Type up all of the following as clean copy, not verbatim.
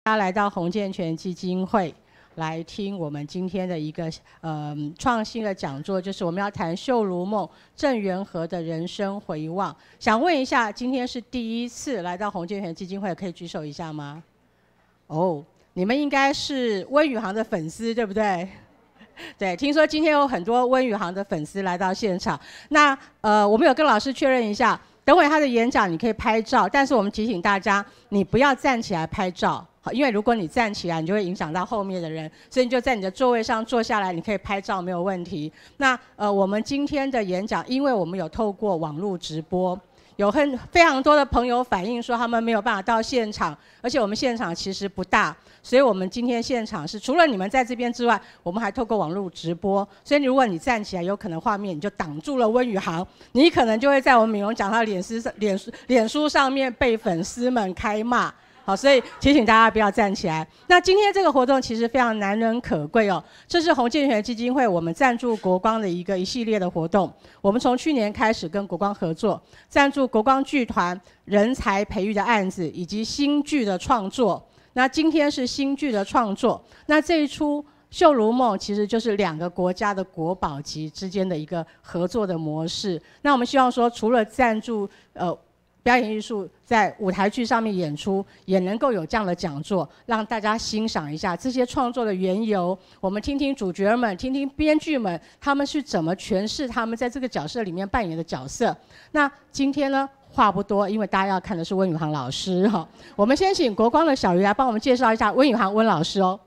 大家来到洪建全基金会来听我们今天的一个创新的讲座，就是我们要谈秀如梦郑元和的人生回望。想问一下，今天是第一次来到洪建全基金会，可以举手一下吗？哦，你们应该是温宇航的粉丝，对不对？对，听说今天有很多温宇航的粉丝来到现场。那我们有跟老师确认一下，等会他的演讲你可以拍照，但是我们提醒大家，你不要站起来拍照，好，因为如果你站起来，你就会影响到后面的人，所以你就在你的座位上坐下来，你可以拍照没有问题。那我们今天的演讲，因为我们有透过网络直播。有非常多的朋友反映说他们没有办法到现场，而且我们现场其实不大，所以我们今天现场是除了你们在这边之外，我们还透过网络直播。所以如果你站起来，有可能画面你就挡住了温宇航，你可能就会在我们敏荣讲堂脸书上面被粉丝们开骂。好，所以提醒大家不要站起来。那今天这个活动其实非常难能可贵哦，这是洪建全基金会我们赞助国光的一系列的活动。我们从去年开始跟国光合作，赞助国光剧团人才培育的案子，以及新剧的创作。那今天是新剧的创作，那这一出《秀如梦》其实就是2个国家的国宝级之间的一个合作的模式。那我们希望说，除了赞助表演艺术在舞台剧上面演出，也能够有这样的讲座，让大家欣赏一下这些创作的缘由。我们听听主角们，听听编剧们，他们是怎么诠释他们在这个角色里面扮演的角色。那今天呢，话不多，因为大家要看的是温宇航老师哈。我们先请国光的小鱼来帮我们介绍一下温宇航温老师哦。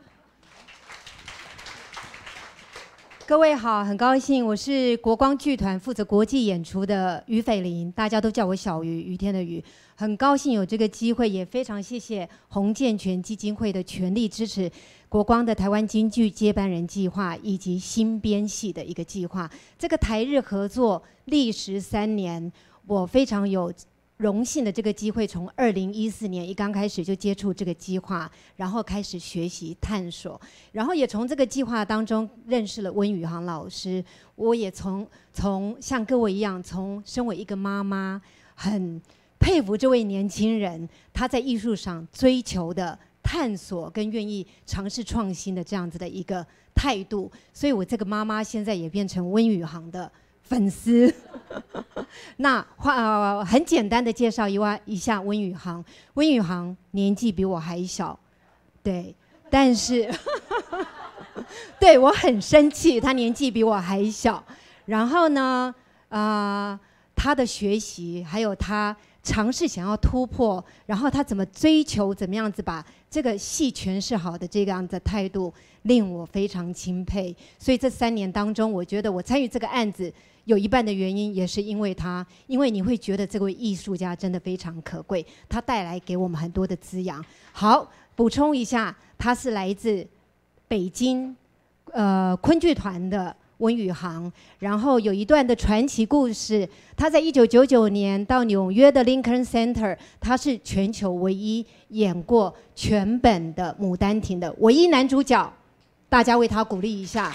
各位好，很高兴，我是国光剧团负责国际演出的于斐琳，大家都叫我小鱼，雨天的雨。很高兴有这个机会，也非常谢谢洪建全基金会的全力支持国光的台湾京剧接班人计划以及新编戏的一个计划。这个台日合作历时3年，我非常有荣幸的这个机会，从2014年一刚开始就接触这个计划，然后开始学习探索，然后也从这个计划当中认识了温宇航老师。我也从像各位一样，从身为一个妈妈，很佩服这位年轻人，他在艺术上追求的探索跟愿意尝试创新的这样子的一个态度，所以我这个妈妈现在也变成温宇航的粉丝。那很简单的介绍一下温宇航。温宇航年纪比我还小，对，但是对我很生气，他年纪比我还小。然后呢，他的学习还有他尝试想要突破，然后他怎么追求，怎么样子把这个戏诠释好的这个样子的态度，令我非常钦佩。所以这3年当中，我觉得我参与这个案子有一半的原因也是因为他，因为你会觉得这位艺术家真的非常可贵，他带来给我们很多的滋养。好，补充一下，他是来自北京昆剧团的温宇航，然后有一段的传奇故事。他在1999年到纽约的 Lincoln Center， 他是全球唯一演过全本的《牡丹亭》的唯一男主角，大家为他鼓励一下。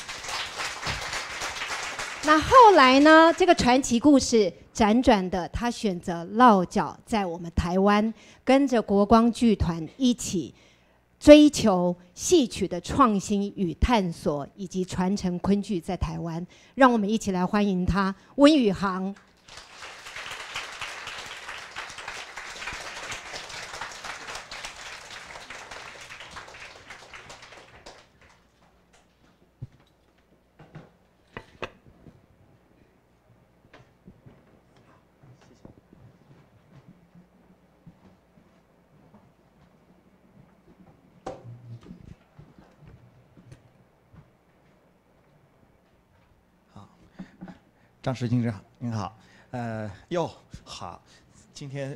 那后来呢，这个传奇故事辗转的，他选择落脚在我们台湾，跟着国光剧团一起追求戏曲的创新与探索，以及传承昆剧在台湾。让我们一起来欢迎他，温宇航。 张石经理您好，好，今天，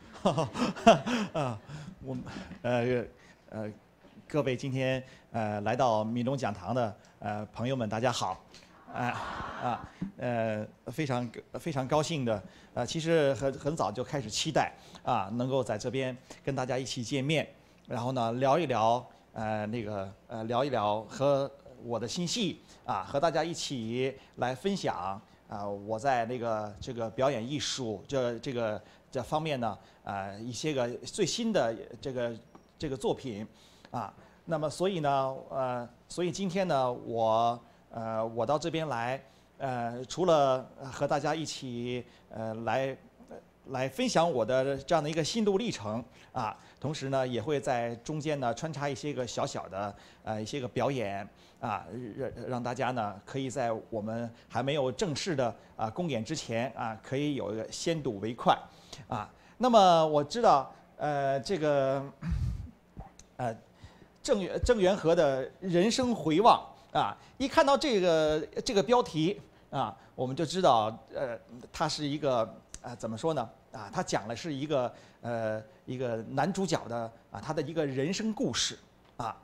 我们各位今天来到闽中讲堂的朋友们，大家好，非常高兴的，其实很早就开始期待能够在这边跟大家一起见面，然后呢聊一聊聊一聊和我的新戏和大家一起来分享。我在这个表演艺术这方面呢，一些个最新的这这个作品，啊，那么所以呢，所以今天呢，我到这边来，除了和大家一起来分享我的这样的一个心路历程啊，同时呢，也会在中间呢穿插一些个小小的一些个表演啊，让大家呢可以在我们还没有正式的公演之前啊，可以有一个先睹为快啊。那么我知道这个郑元和的人生回望啊，一看到这个标题啊，我们就知道它是一个。怎么说呢？啊，他讲的是一个男主角的他的一个人生故事啊，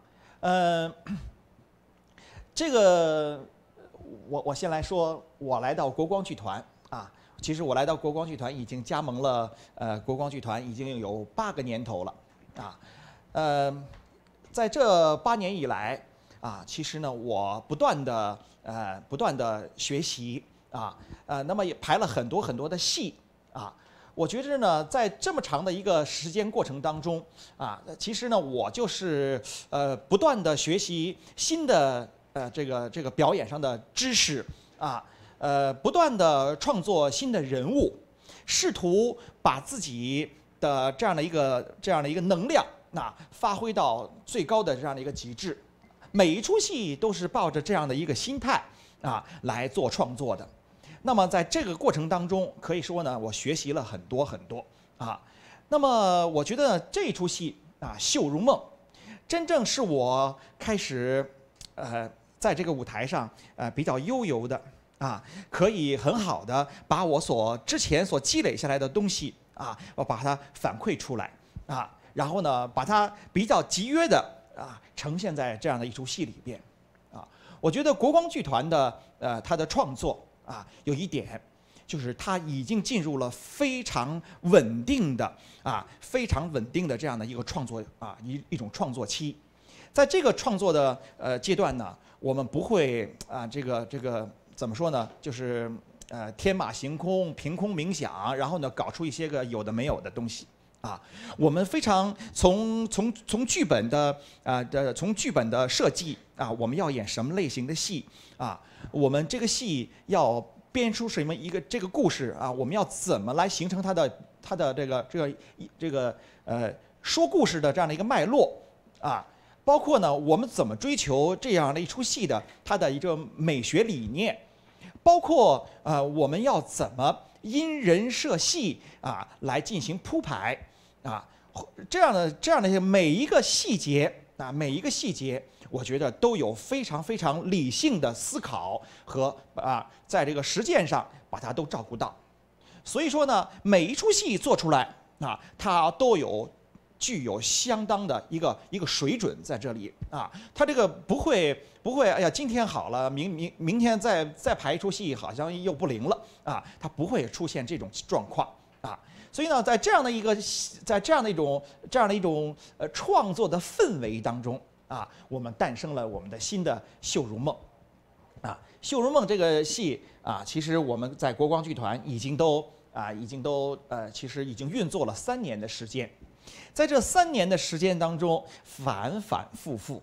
这个我先来说，我来到国光剧团啊，其实我来到国光剧团已经加盟了国光剧团已经有8个年头了啊，在这8年以来啊，其实呢我不断的学习啊，那么也排了很多的戏。啊，我觉着呢，在这么长的一个时间过程当中，啊，其实呢，我就是不断的学习新的这个表演上的知识啊，不断的创作新的人物，试图把自己的这样的一个能量发挥到最高的这样的一个极致，每一出戏都是抱着这样的一个心态啊来做创作的。那么在这个过程当中，可以说呢，我学习了很多啊。那么我觉得这出戏啊，《绣如梦》，真正是我开始在这个舞台上比较悠游的啊，可以很好的把我之前所积累下来的东西啊，我把它反馈出来啊，然后呢，把它比较集约的呈现在这样的一出戏里边啊。我觉得国光剧团的它的创作。有一点，就是它已经进入了非常稳定的这样的一个创作一种创作期，在这个创作的阶段呢，我们不会这个怎么说呢？就是天马行空、凭空冥想，然后呢搞出一些个有的没有的东西啊。我们非常从剧本的从剧本的设计我们要演什么类型的戏啊？我们这个戏要编出什么一个这个故事啊？我们要怎么来形成它的这个说故事的这样的一个脉络啊？包括呢，我们怎么追求这样的一出戏的它的一个美学理念？包括我们要怎么因人设戏来进行铺排这样的每一个细节我觉得都有非常非常理性的思考和在这个实践上把它都照顾到。所以说呢，每一出戏做出来它都具有相当的一个水准在这里它这个不会哎呀，今天好了，明天再排一出戏好像又不灵了它不会出现这种状况所以呢，在这样的一种创作的氛围当中我们诞生了我们的新的《绣如梦》《绣如梦》这个戏其实我们在国光剧团已经都其实已经运作了3年的时间，在这3年的时间当中，反反复复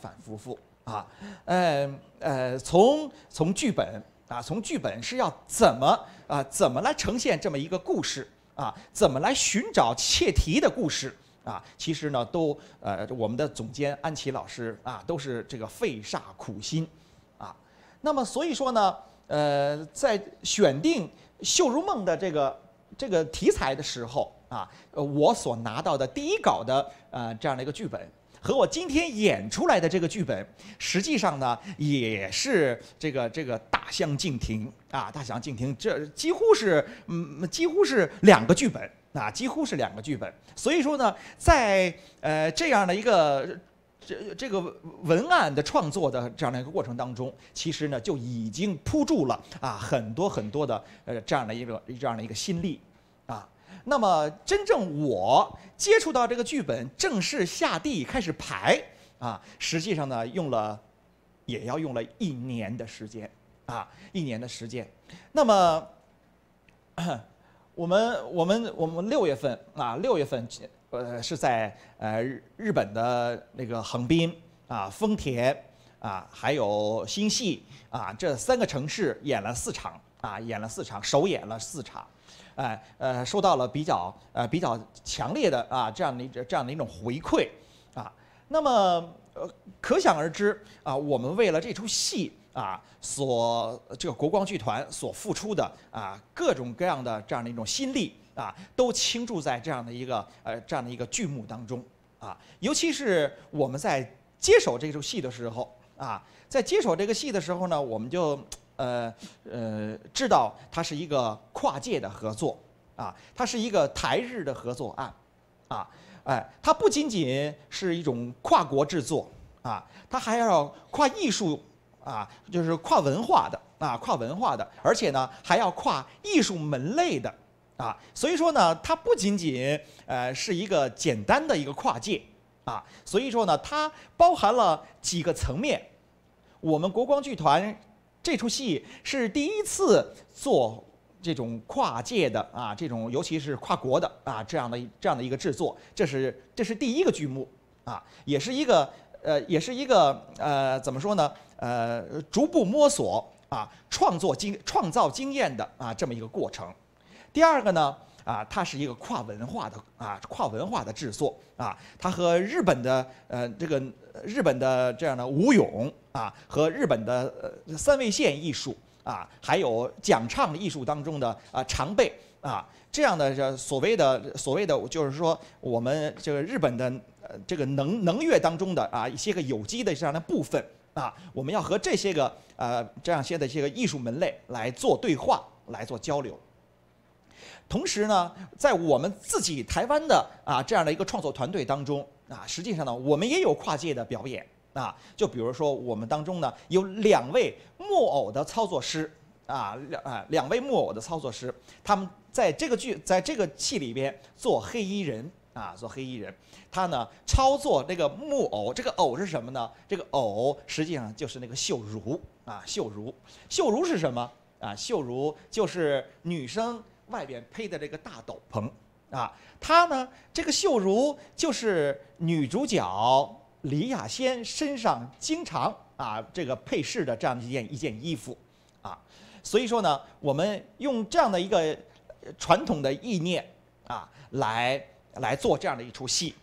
从剧本是要怎么来呈现这么一个故事怎么来寻找切题的故事其实呢都我们的总监安琪老师都是这个费煞苦心那么所以说呢在选定《绣如梦》的这个题材的时候我所拿到的第一稿的这样的一个剧本，和我今天演出来的这个剧本，实际上呢也是这个大相径庭大相径庭，这几乎是2个剧本几乎是2个剧本。所以说呢，在这样的一个这个文案的创作的这样的一个过程当中，其实呢就已经铺筑了很多的这样的一个心力那么真正我接触到这个剧本，正式下地开始排实际上呢也要用了1年的时间1年的时间。那么我们6月份6月份是在日本的那个横滨啊、丰田啊，还有新系啊这3个城市演了4场啊，首演了4场，收到了比较强烈的啊这样的一种回馈啊。那么可想而知啊，我们为了这出戏啊，这个国光剧团所付出的啊各种各样的这样的一种心力啊，都倾注在这样的一个剧目当中啊。尤其是我们在接手这出戏的时候啊，在接手这个戏的时候呢，我们就知道它是一个跨界的合作啊，它是一个台日的合作案啊。它不仅仅是一种跨国制作啊，它还要跨艺术啊，就是跨文化的啊，而且呢还要跨艺术门类的啊。所以说呢，它不仅仅是一个简单的一个跨界啊，所以说呢，它包含了几个层面。我们国光剧团这出戏是第一次做这种跨界的啊，这种尤其是跨国的啊这样的一个制作，这是第一个剧目啊，也是一个怎么说呢？逐步摸索啊，创造经验的啊这么一个过程。第二个呢啊，它是一个跨文化的制作啊，它和日本的这样的舞踊啊，和日本的3味线艺术啊，还有讲唱艺术当中的常备啊，这样的所谓的就是说我们这个日本的这个能乐当中的啊一些个有机的这样的部分啊，我们要和这些个这样些的艺术门类来做对话，来做交流。同时呢，在我们自己台湾的这样的一个创作团队当中啊，实际上呢，我们也有跨界的表演啊。就比如说我们当中呢，有2位木偶的操作师2位木偶的操作师，他们在这个戏里边做黑衣人啊，他呢操作这个木偶，这个偶是什么呢？这个偶实际上就是那个绣如啊，绣如是什么啊？绣如就是女生外边披的这个大斗篷啊，它呢，这个绣如就是女主角李亚仙身上经常这个配饰的这样一件衣服啊，所以说呢，我们用这样的一个传统的意念啊，来做这样的一出戏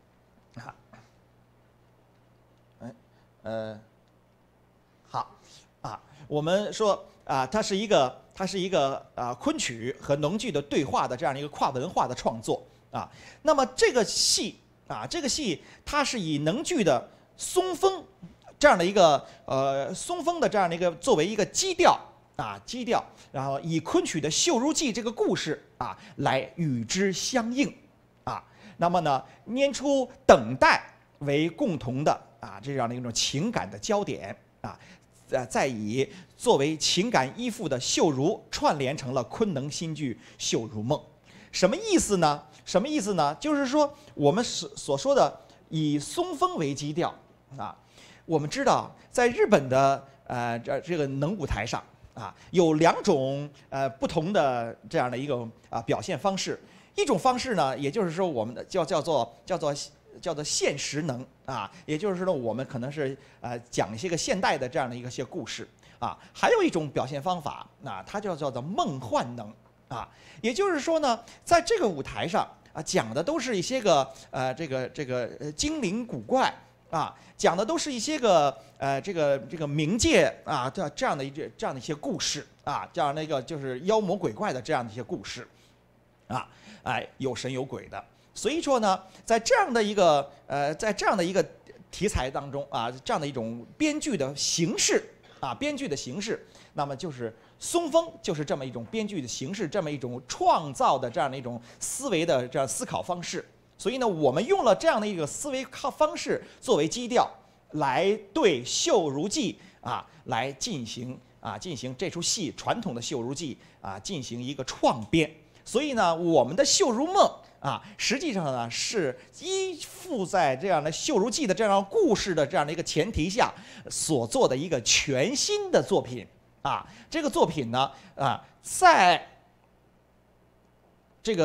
啊，好啊，我们说它是一个昆曲和能剧的对话的这样的一个跨文化的创作啊。那么这个戏它是以能剧的松风这样的一个作为一个基调，然后以昆曲的《绣如记》这个故事来与之相应啊。那么呢，拈出等待为共同的这样的一种情感的焦点啊。再以作为情感依附的绣如串联成了昆能新剧《绣如梦》，什么意思呢？就是说我们所说的以松风为基调啊。我们知道，在日本的这个能舞台上有2种不同的这样的一个表现方式。一种方式呢，也就是说我们的叫做现实能也就是说我们可能是讲一些个现代的这样的一些故事还有一种表现方法它叫做梦幻能也就是说呢，在这个舞台上讲的都是一些个这个精灵古怪讲的都是一些个这个冥界这样的一些故事这样的一个就是妖魔鬼怪的这样的一些故事有神有鬼的。所以说呢，在这样的一个题材当中这样的一种编剧的形式那么就是松风就是这么一种编剧的形式，这么一种创造的这样的一种思维的这样思考方式。所以呢，我们用了这样的一个思维方式作为基调，来对《绣如记》来进行这出戏传统的《绣如记》进行一个创编。所以呢，我们的《绣如梦》实际上呢是依附在这样的《绣如记》的这样故事的这样的一个前提下所做的一个全新的作品这个作品呢在这个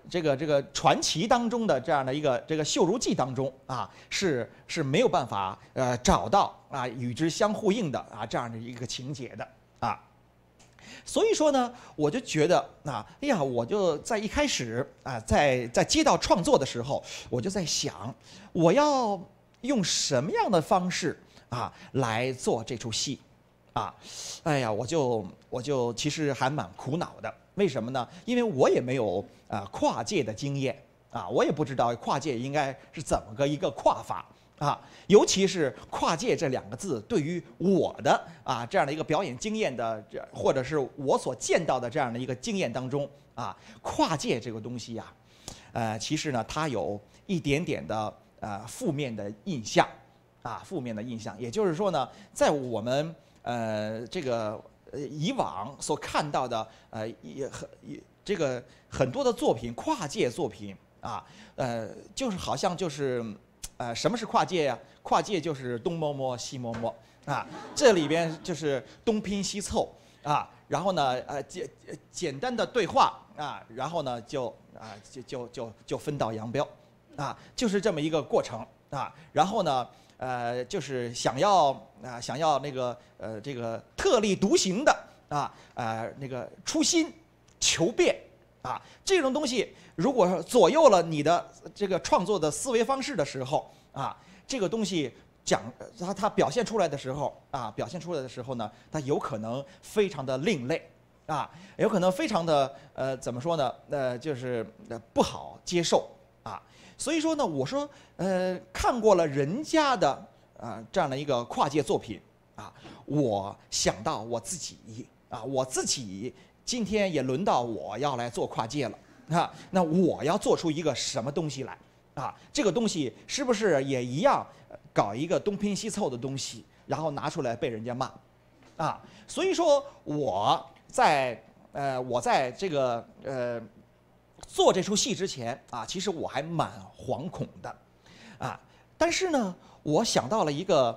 这个传奇当中的这样的一个这个《绣如记》当中啊，是没有办法找到啊与之相呼应的啊这样的一个情节的啊。所以说呢，我就觉得啊，哎呀，我就在一开始啊，在接到创作的时候，我就在想，我要用什么样的方式啊来做这出戏啊？哎呀，我就其实还蛮苦恼的。为什么呢？因为我也没有跨界的经验啊，我也不知道跨界应该是怎么个一个跨法啊，尤其是跨界这2个字，对于我的啊这样的一个表演经验的，或者是我所见到的这样的一个经验当中啊，跨界这个东西呀，其实呢，它有一点点的负面的印象啊，负面的印象。也就是说呢，在我们这个以往所看到的这个很多的作品，跨界作品啊，就是好像就是什么是跨界呀？跨界就是东摸摸西摸摸啊，这里边就是东拼西凑啊，然后呢简单的对话啊，然后呢就分道扬镳啊，就是这么一个过程啊，然后呢就是想要那个这个特立独行的那个初心求变啊，这种东西如果左右了你的这个创作的思维方式的时候啊，这个东西它表现出来的时候啊，呢，它有可能非常的另类啊，有可能非常的怎么说呢？就是不好接受啊。所以说呢，我说看过了人家的这样的一个跨界作品啊，我想到我自己啊，我自己今天也轮到我要来做跨界了啊，那我要做出一个什么东西来啊？这个东西是不是也一样搞一个东拼西凑的东西，然后拿出来被人家骂啊？所以说我在这个做这出戏之前啊，其实我还蛮惶恐的啊。但是呢，我想到了一个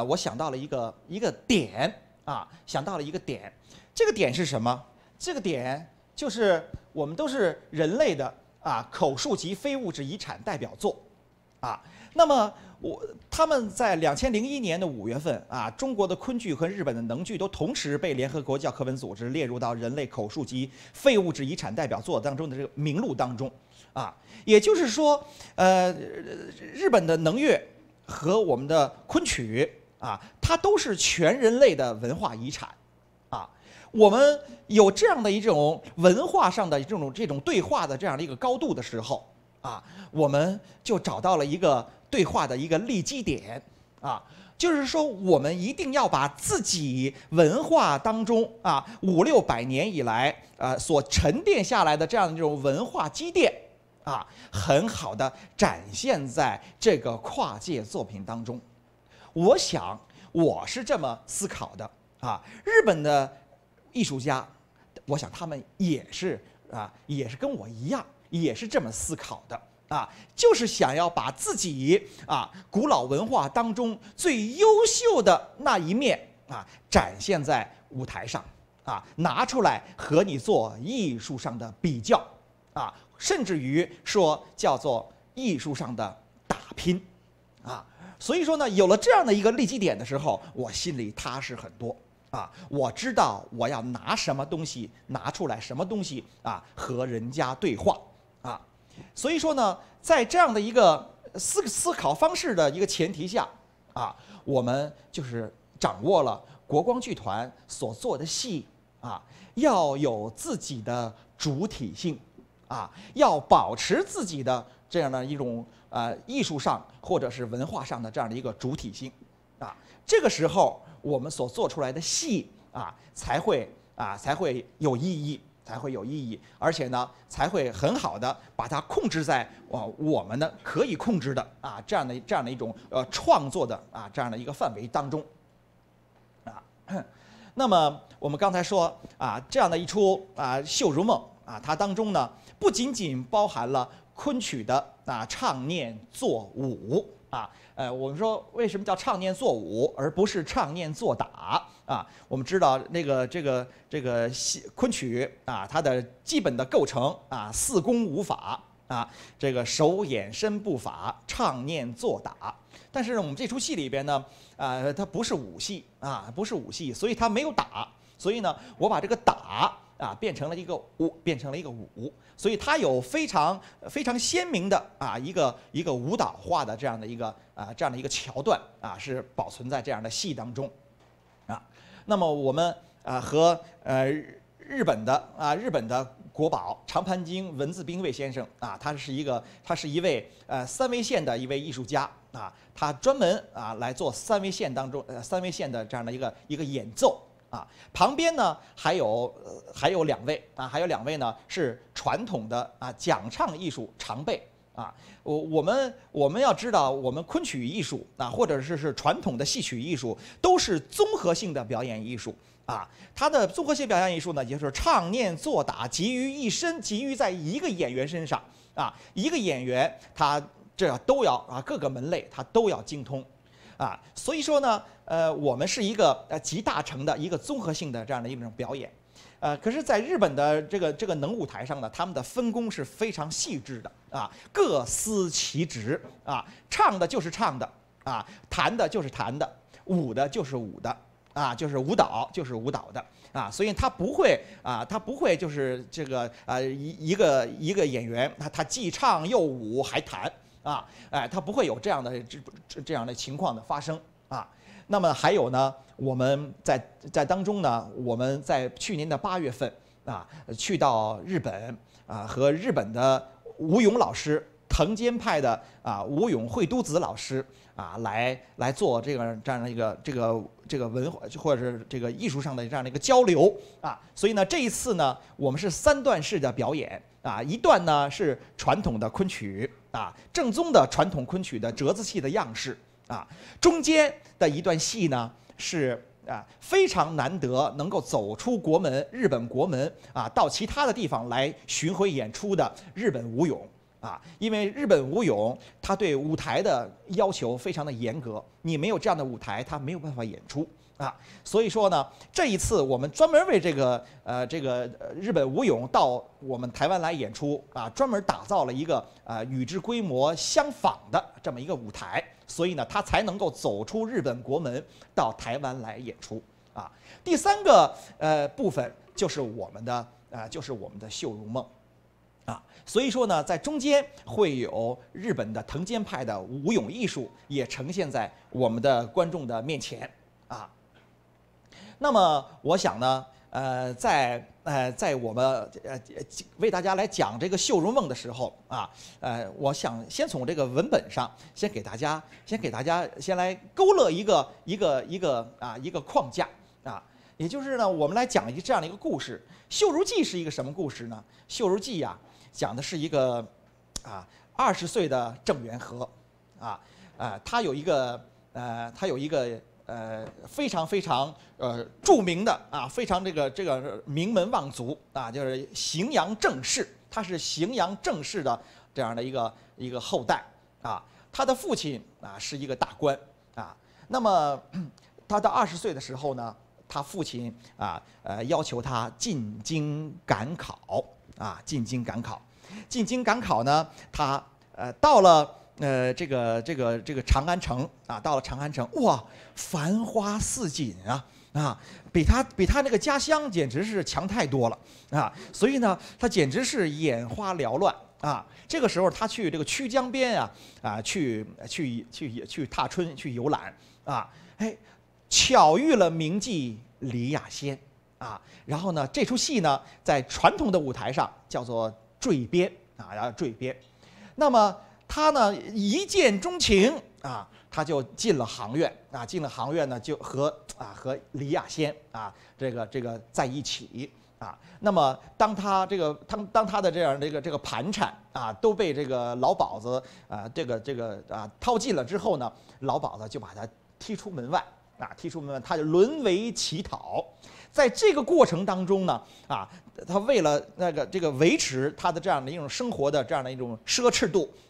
点啊，这个点是什么？这个点就是我们都是人类的口述及非物质遗产代表作啊。那么他们在2001年的5月份啊，中国的昆剧和日本的能剧都同时被联合国教科文组织列入到人类口述及非物质遗产代表作当中的这个名录当中啊。也就是说，日本的能乐和我们的昆曲啊，它都是全人类的文化遗产啊。我们有这样的一种文化上的这种对话的这样的一个高度的时候啊，我们就找到了一个对话的一个立基点啊，就是说我们一定要把自己文化当中啊500-600年以来所沉淀下来的这样的这种文化积淀啊，很好的展现在这个跨界作品当中。我想我是这么思考的啊，日本的艺术家，我想他们也是跟我一样，也是这么思考的啊，就是想要把自己古老文化当中最优秀的那一面展现在舞台上拿出来和你做艺术上的比较甚至于说叫做艺术上的打拼所以说呢，有了这样的一个立基点的时候，我心里踏实很多我知道我要拿什么东西，拿出来什么东西和人家对话所以说呢，在这样的一个思考方式的一个前提下我们就是掌握了国光剧团所做的戏要有自己的主体性要保持自己的这样的一种艺术上或者是文化上的这样的一个主体性这个时候我们所做出来的戏才会有意义，而且呢才会很好的把它控制在我们的可以控制的这样的一种创作的这样的一个范围当中那么我们刚才说这样的一出《绣如梦》它当中呢不仅仅包含了昆曲的唱念做舞啊。我们说为什么叫唱念做舞，而不是唱念做打啊？我们知道这个昆曲啊，它的基本的构成啊，四功五法啊，这个手眼身步法，唱念做打。但是呢，我们这出戏里边呢，它不是武戏啊，不是武戏，所以它没有打。所以呢，我把这个打啊变成了一个舞，所以它有非常鲜明的啊一个舞蹈化的这样的一个桥段啊，是保存在这样的戏当中啊。那么我们和日本的国宝长盘京文字兵卫先生啊，他是一位三味线的一位艺术家啊，他专门来做三味线当中三味线的这样的一个演奏。啊，旁边呢还有两位呢是传统的讲唱艺术常辈啊。我们要知道，我们昆曲艺术啊，或者是传统的戏曲艺术，都是综合性的表演艺术啊。它的综合性表演艺术呢，也就是唱念做打集于一身，集于在一个演员身上啊。一个演员他这都要各个门类他都要精通。所以说呢，我们是一个集大成的一个综合性的这样的一种表演，可是，在日本的这个能舞台上呢，他们的分工是非常细致的各司其职唱的就是唱的弹的就是弹的，舞的就是舞的就是舞蹈就是舞蹈的所以他不会就是这个一个演员他既唱又舞还弹。它不会有这样的情况的发生那么还有呢，我们在当中呢，我们在去年的8月份去到日本和日本的吴勇老师，藤间派的吴勇惠都子老师来做这样的一个文化或者是这个艺术上的这样的一个交流所以呢，这一次呢，我们是3段式的表演一段呢是传统的昆曲正宗的传统昆曲的折子戏的样式中间的一段戏呢是非常难得能够走出国门，日本国门到其他的地方来巡回演出的日本武勇因为日本武勇他对舞台的要求非常的严格，你没有这样的舞台，他没有办法演出所以说呢，这一次我们专门为这个日本武勇到我们台湾来演出专门打造了一个与之规模相仿的这么一个舞台，所以呢，他才能够走出日本国门到台湾来演出第3个部分就是我们的绣如梦所以说呢，在中间会有日本的藤间派的武勇艺术也呈现在我们的观众的面前那么我想呢，在我们为大家来讲这个绣如梦的时候我想先从这个文本上先给大家先来勾勒一个框架也就是呢，我们来讲这样的一个故事。《绣如记》是一个什么故事呢？《绣如记》讲的是一个20岁的郑元和他有一个非常著名的非常这个名门望族就是荥阳郑氏，他是荥阳郑氏的这样的一个后代他的父亲是一个大官那么他到20岁的时候呢，他父亲要求他进京赶考进京赶考呢，他到了这个长安城到了长安城，哇，繁花似锦比他那个家乡简直是强太多了所以呢，他简直是眼花缭乱这个时候他去这个曲江边去踏春去游览巧遇了名妓李亚仙然后呢，这出戏呢在传统的舞台上叫做坠鞭坠鞭。那么他呢一见钟情他就进了行院进了行院呢就和李亚仙这个在一起那么当他的这样这个盘缠都被这个老鸨子掏尽了之后呢，老鸨子就把他踢出门外他就沦为乞讨。在这个过程当中呢他为了这个维持他的这样的一种生活的这样的一种奢侈度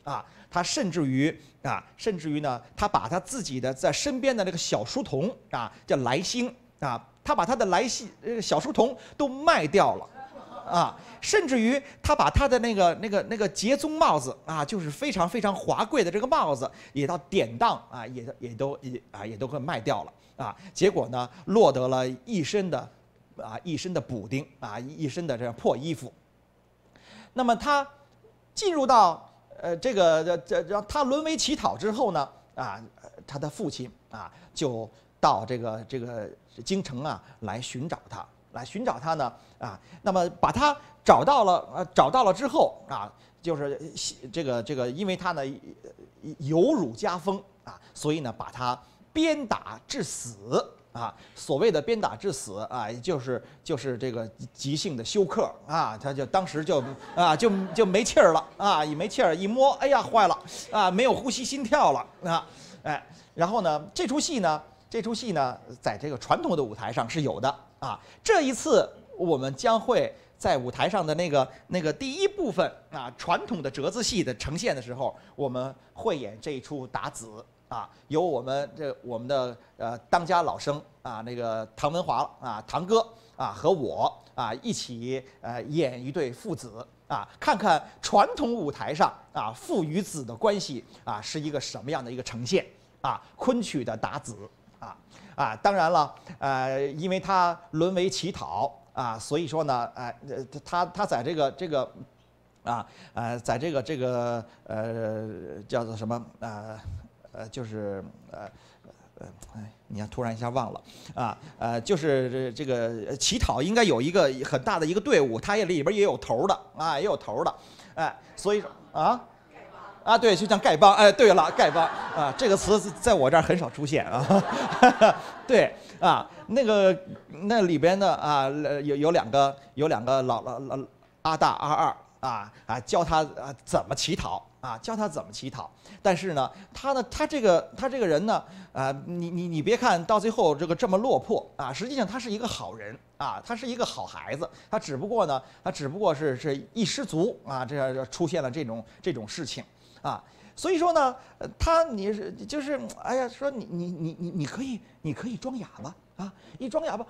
甚至于呢，他把他自己的在身边的那个小书童叫来星他把他的小书童都卖掉了甚至于他把他的那个节宗帽子就是非常非常华贵的这个帽子也到典当也都给卖掉了结果呢落得了一身的补丁一身的这样破衣服。那么他进入到让他沦为乞讨之后呢他的父亲就到这个京城来寻找他呢那么把他找到了之后就是这个因为他呢有辱家风所以呢把他鞭打致死所谓的鞭打致死就是这个急性的休克他就当时就没气儿了也没气儿，一摸哎呀坏了没有呼吸心跳了然后呢这出戏呢在这个传统的舞台上是有的这一次我们将会在舞台上的那个第一部分传统的折子戏的呈现的时候，我们会演这一出打子由我们的当家老生那个唐文华唐哥和我一起演一对父子看看传统舞台上父与子的关系是一个什么样的一个呈现昆曲的打子当然了因为他沦为乞讨所以说呢他在这个在这个叫做什么就是你看突然一下忘了就是这个乞讨应该有一个很大的一个队伍，他里边也有头的所以说对，就像丐帮对了，丐帮这个词在我这儿很少出现对那里边的有两个老阿大阿二教他怎么乞讨但是呢他这个人呢你别看到最后这么落魄实际上他是一个好人他是一个好孩子，他只不过是一失足这样出现了这种事情所以说呢就是哎呀说你可以装哑巴一装哑巴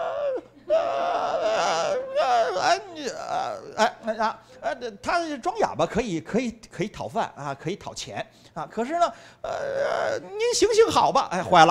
他装哑巴可以讨饭可以讨钱可是呢您行好吧坏了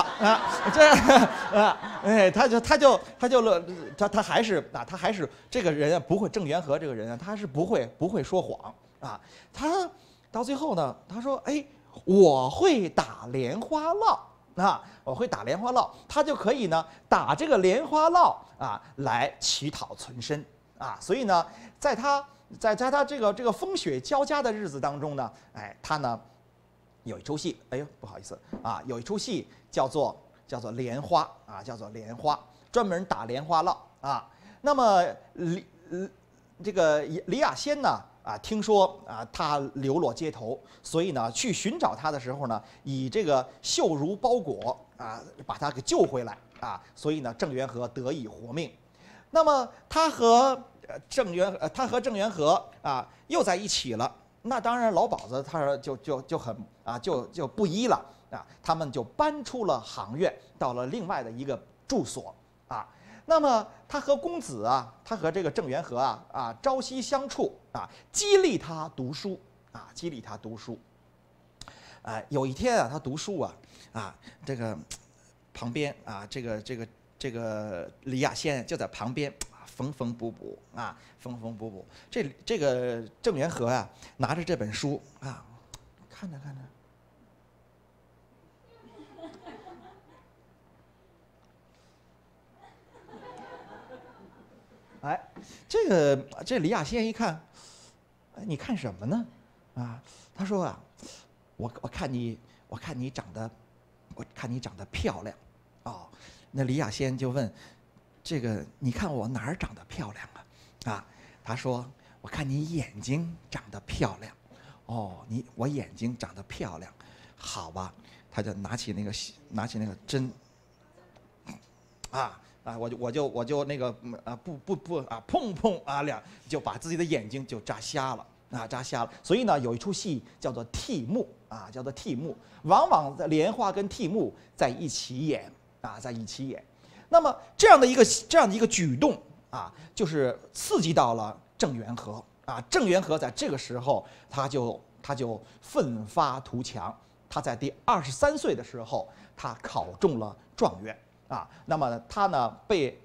他还是这个人不会，郑元和这个人他是不会说谎他到最后呢他说我会打莲花烙我会打莲花烙，他就可以呢打这个莲花烙来乞讨存身所以呢在他这个风雪交加的日子当中呢他呢有一出戏不好意思有一出戏叫做莲花叫做莲花，专门打莲花烙那么这个李亚仙呢听说他流落街头，所以呢去寻找他的时候呢，以这个绣如包裹把他给救回来所以呢郑元和得以活命。那么他和郑元和又在一起了，那当然老鸨子他就很就不依了他们就搬出了行院，到了另外的一个住所那么他和公子他和这个郑元和朝夕相处激励他读书有一天他读书这个旁边这个李亚仙就在旁边缝缝补补这个郑元和拿着这本书看着这李亚仙一看你看什么呢他说我看你长得漂亮那李亚仙就问这个你看我哪儿长得漂亮他说我看你眼睛长得漂亮我眼睛长得漂亮好吧，他就拿起那个针我就那个不碰就把自己的眼睛就扎瞎了啊，扎瞎了。所以呢，有一出戏叫做替木啊，叫做替木，往往在莲花跟替木在一起演啊，在一起演。那么这样的一个举动啊，就是刺激到了郑元和啊。郑元和在这个时候，他就奋发图强。他在第23岁的时候，他考中了状元啊。那么他呢被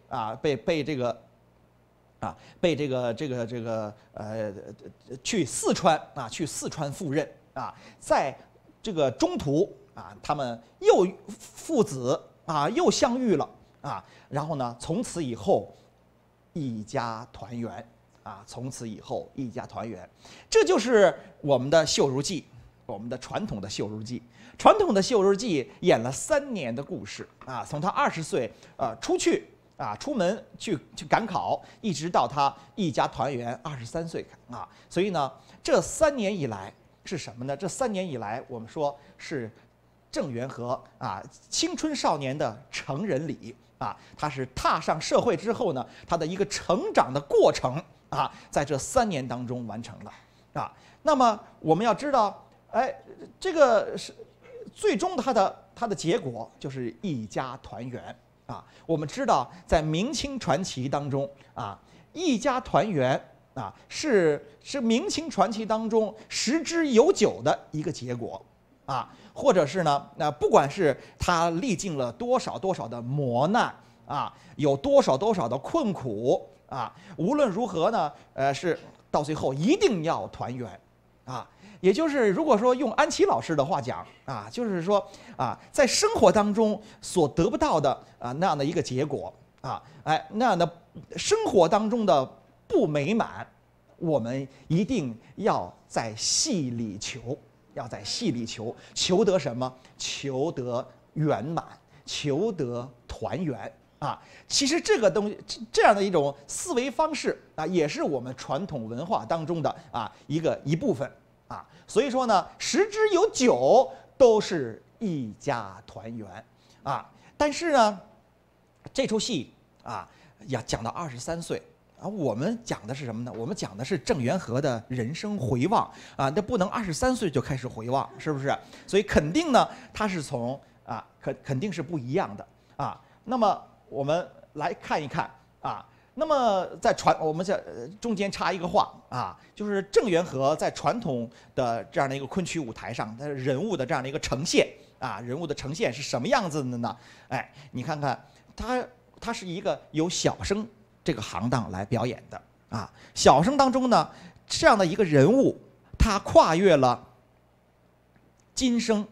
去四川赴任啊。在这个中途啊，他们又父子啊又相遇了啊。然后呢，从此以后一家团圆啊，从此以后一家团圆。这就是我们的《秀如记》。我们的传统的《秀如记》，传统的《秀如记》演了3年的故事啊，从他20岁出门去赶考，一直到他一家团圆23岁啊。所以呢，这3年以来是什么呢？这3年以来，我们说是郑元和啊青春少年的成人礼啊，他是踏上社会之后呢，他的一个成长的过程啊，在这3年当中完成了啊。那么我们要知道。这个是最终它的结果就是一家团圆啊。我们知道，在明清传奇当中啊，一家团圆啊是明清传奇当中十之有9的一个结果啊，或者是呢，不管是他历尽了多少的磨难啊，有多少的困苦啊，无论如何呢，是到最后一定要团圆啊。也就是，如果说用安琪老师的话讲啊，就是说啊，在生活当中所得不到的啊那样的一个结果啊，那样的生活当中的不美满，我们一定要在戏里求，求得什么？求得圆满，求得团圆啊。其实这个东西，这样的一种思维方式啊，也是我们传统文化当中的啊一部分。啊，所以说呢，10之有9都是一家团圆啊。但是呢，这出戏啊，要讲到23岁啊，我们讲的是什么呢？我们讲的是郑元和的人生回望啊，那不能23岁就开始回望，是不是？所以肯定呢，他是从啊，肯定是不一样的啊。那么我们来看一看啊。那么我们在中间插一个话啊，就是郑元和在传统的这样的一个昆曲舞台上，他人物的这样的一个呈现啊，人物的呈现是什么样子的呢？你看看他是一个由小生这个行当来表演的啊。小生当中呢，这样的一个人物，他跨越了金生、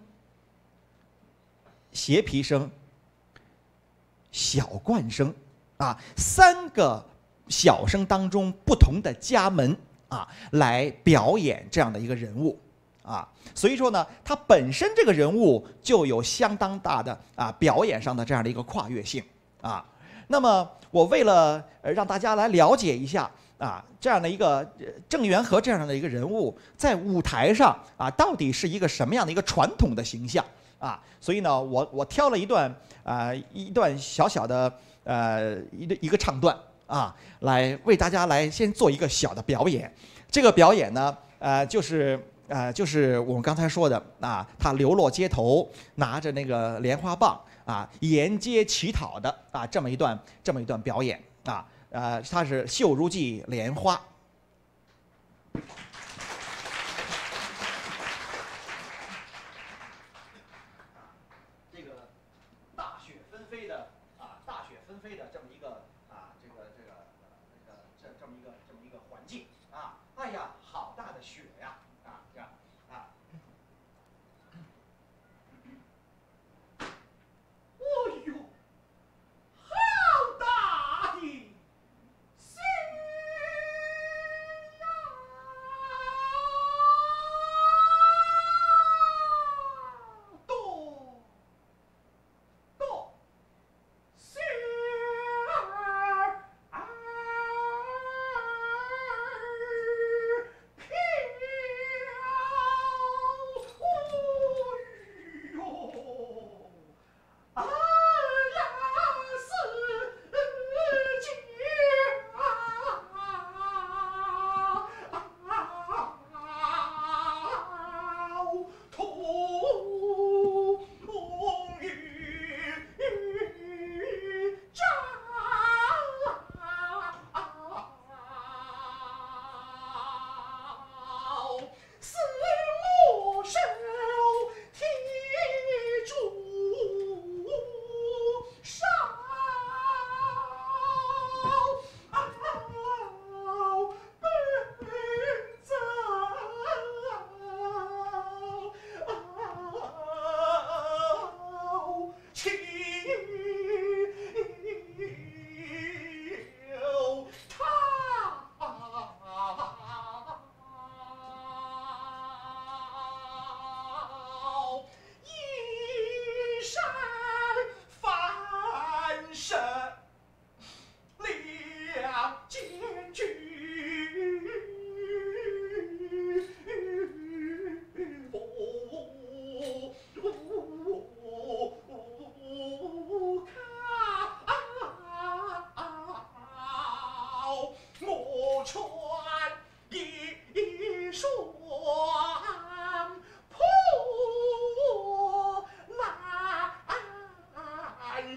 斜皮生、小冠生。啊，3个小生当中不同的家门啊，来表演这样的一个人物啊，所以说呢，他本身这个人物就有相当大的啊表演上的这样的一个跨越性啊。那么我为了让大家来了解一下啊，这样的一个郑元和这样的一个人物在舞台上啊，到底是一个什么样的一个传统的形象啊，所以呢，我挑了一段小小的。一个唱段啊，来为大家来先做一个小的表演。这个表演呢，就是我们刚才说的啊，他流落街头，拿着那个莲花棒啊，沿街乞讨的啊，这么一段表演啊，它是《秀如记》莲花。这么一个环境啊，哎呀，好大的雪呀！啊，这样啊，哦呦，好大的雪呀！多雪儿。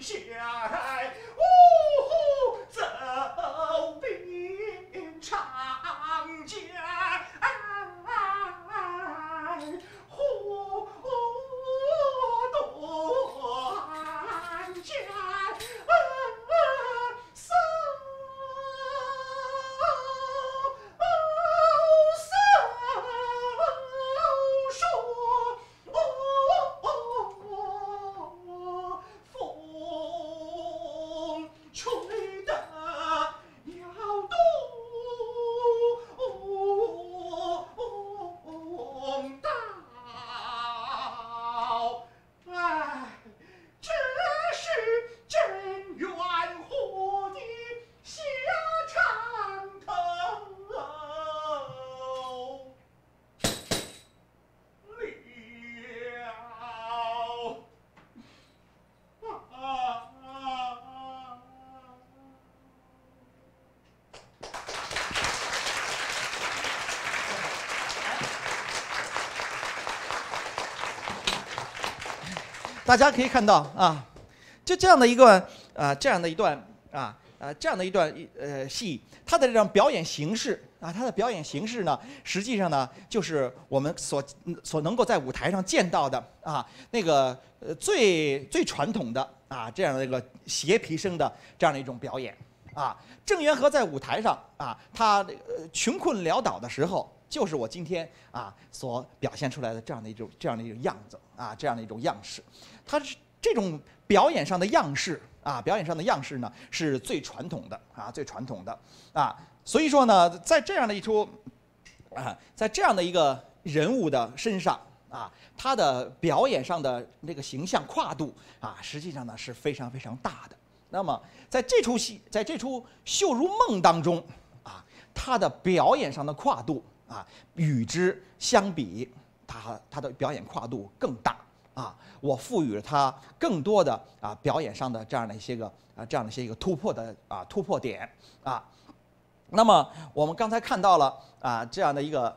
下，走遍长江，火断江，手风吹得要动刀，哎，这是镇元和的下场头。大家可以看到啊，就这样的一段戏，它的这种表演形式啊，它的表演形式呢，实际上呢，就是我们所能够在舞台上见到的啊，那个最传统的啊这样的一个斜皮声的这样的一种表演啊。郑元和在舞台上啊，他穷困潦倒的时候，就是我今天啊所表现出来的这样的一种样子啊，这样的一种样式。它是这种表演上的样式啊，表演上的样式呢是最传统的啊，最传统的啊。所以说呢，在这样的一出啊，在这样的一个人物的身上啊，他的表演上的那个形象跨度啊，实际上呢是非常非常大的。那么在这出戏，在这出《绣如梦》当中啊，他的表演上的跨度啊，与之相比，他的表演跨度更大啊。我赋予了他更多的啊表演上的这样的一些个突破点啊。那么我们刚才看到了啊这样的一个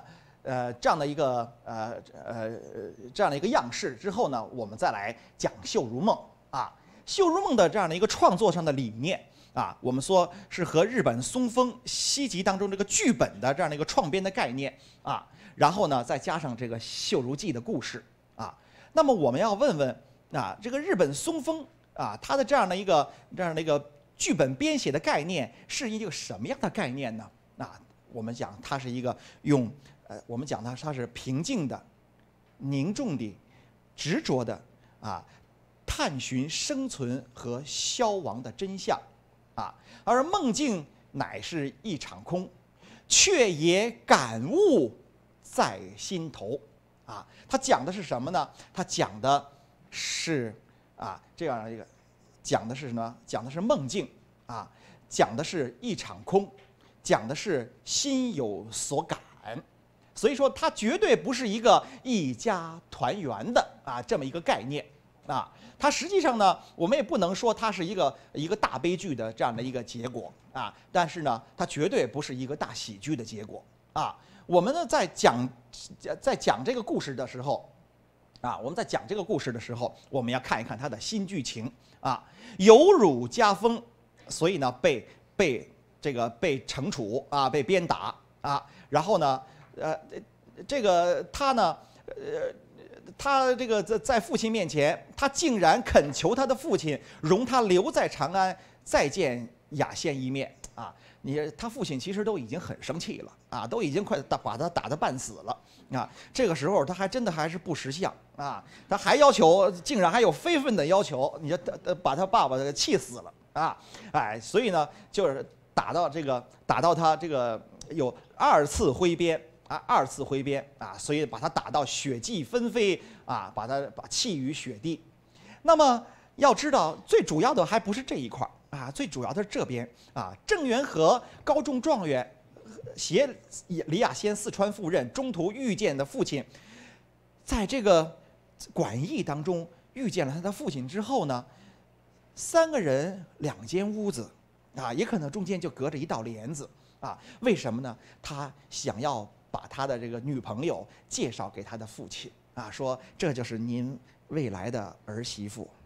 样式之后呢，我们再来讲《绣如梦》啊。《绣如梦》的这样的一个创作上的理念啊，我们说是和日本松风西集当中这个剧本的这样的一个创编的概念啊，然后呢再加上这个《绣如记》的故事啊。那么我们要问问啊，这个日本松风啊，它的这样的一个剧本编写的概念是一个什么样的概念呢？啊，我们讲它是一个我们讲它是平静的、凝重的、执着的啊，探寻生存和消亡的真相啊，而梦境乃是一场空，却也感悟在心头啊。它讲的是什么呢？它讲的是啊这样一个，讲的是什么？讲的是梦境啊，讲的是一场空，讲的是心有所感。所以说，它绝对不是一个一家团圆的啊这么一个概念啊。它实际上呢，我们也不能说它是一个大悲剧的这样的一个结果啊，但是呢，它绝对不是一个大喜剧的结果啊。我们呢在讲这个故事的时候啊，我们要看一看它的新剧情啊。有辱家风，所以呢被惩处啊，被鞭打啊，然后呢他这个在父亲面前，他竟然恳求他的父亲容他留在长安，再见雅仙一面啊！他父亲其实都已经很生气了啊，都已经快把他打得半死了啊！这个时候他还真的还是不识相啊，他还要求，竟然还有非分的要求，你就把他爸爸给气死了啊！哎，所以呢，就是打到他这个有2次挥鞭。所以把他打到血迹纷飞啊，把弃于雪地。那么要知道，最主要的还不是这一块啊，最主要的是这边啊。郑元和高中状元，携李雅仙四川赴任，中途遇见的父亲，在这个馆驿当中遇见了他的父亲之后呢，3个人2间屋子啊，也可能中间就隔着一道帘子啊。为什么呢？他想要把他的这个女朋友介绍给他的父亲啊，说这就是您未来的儿媳妇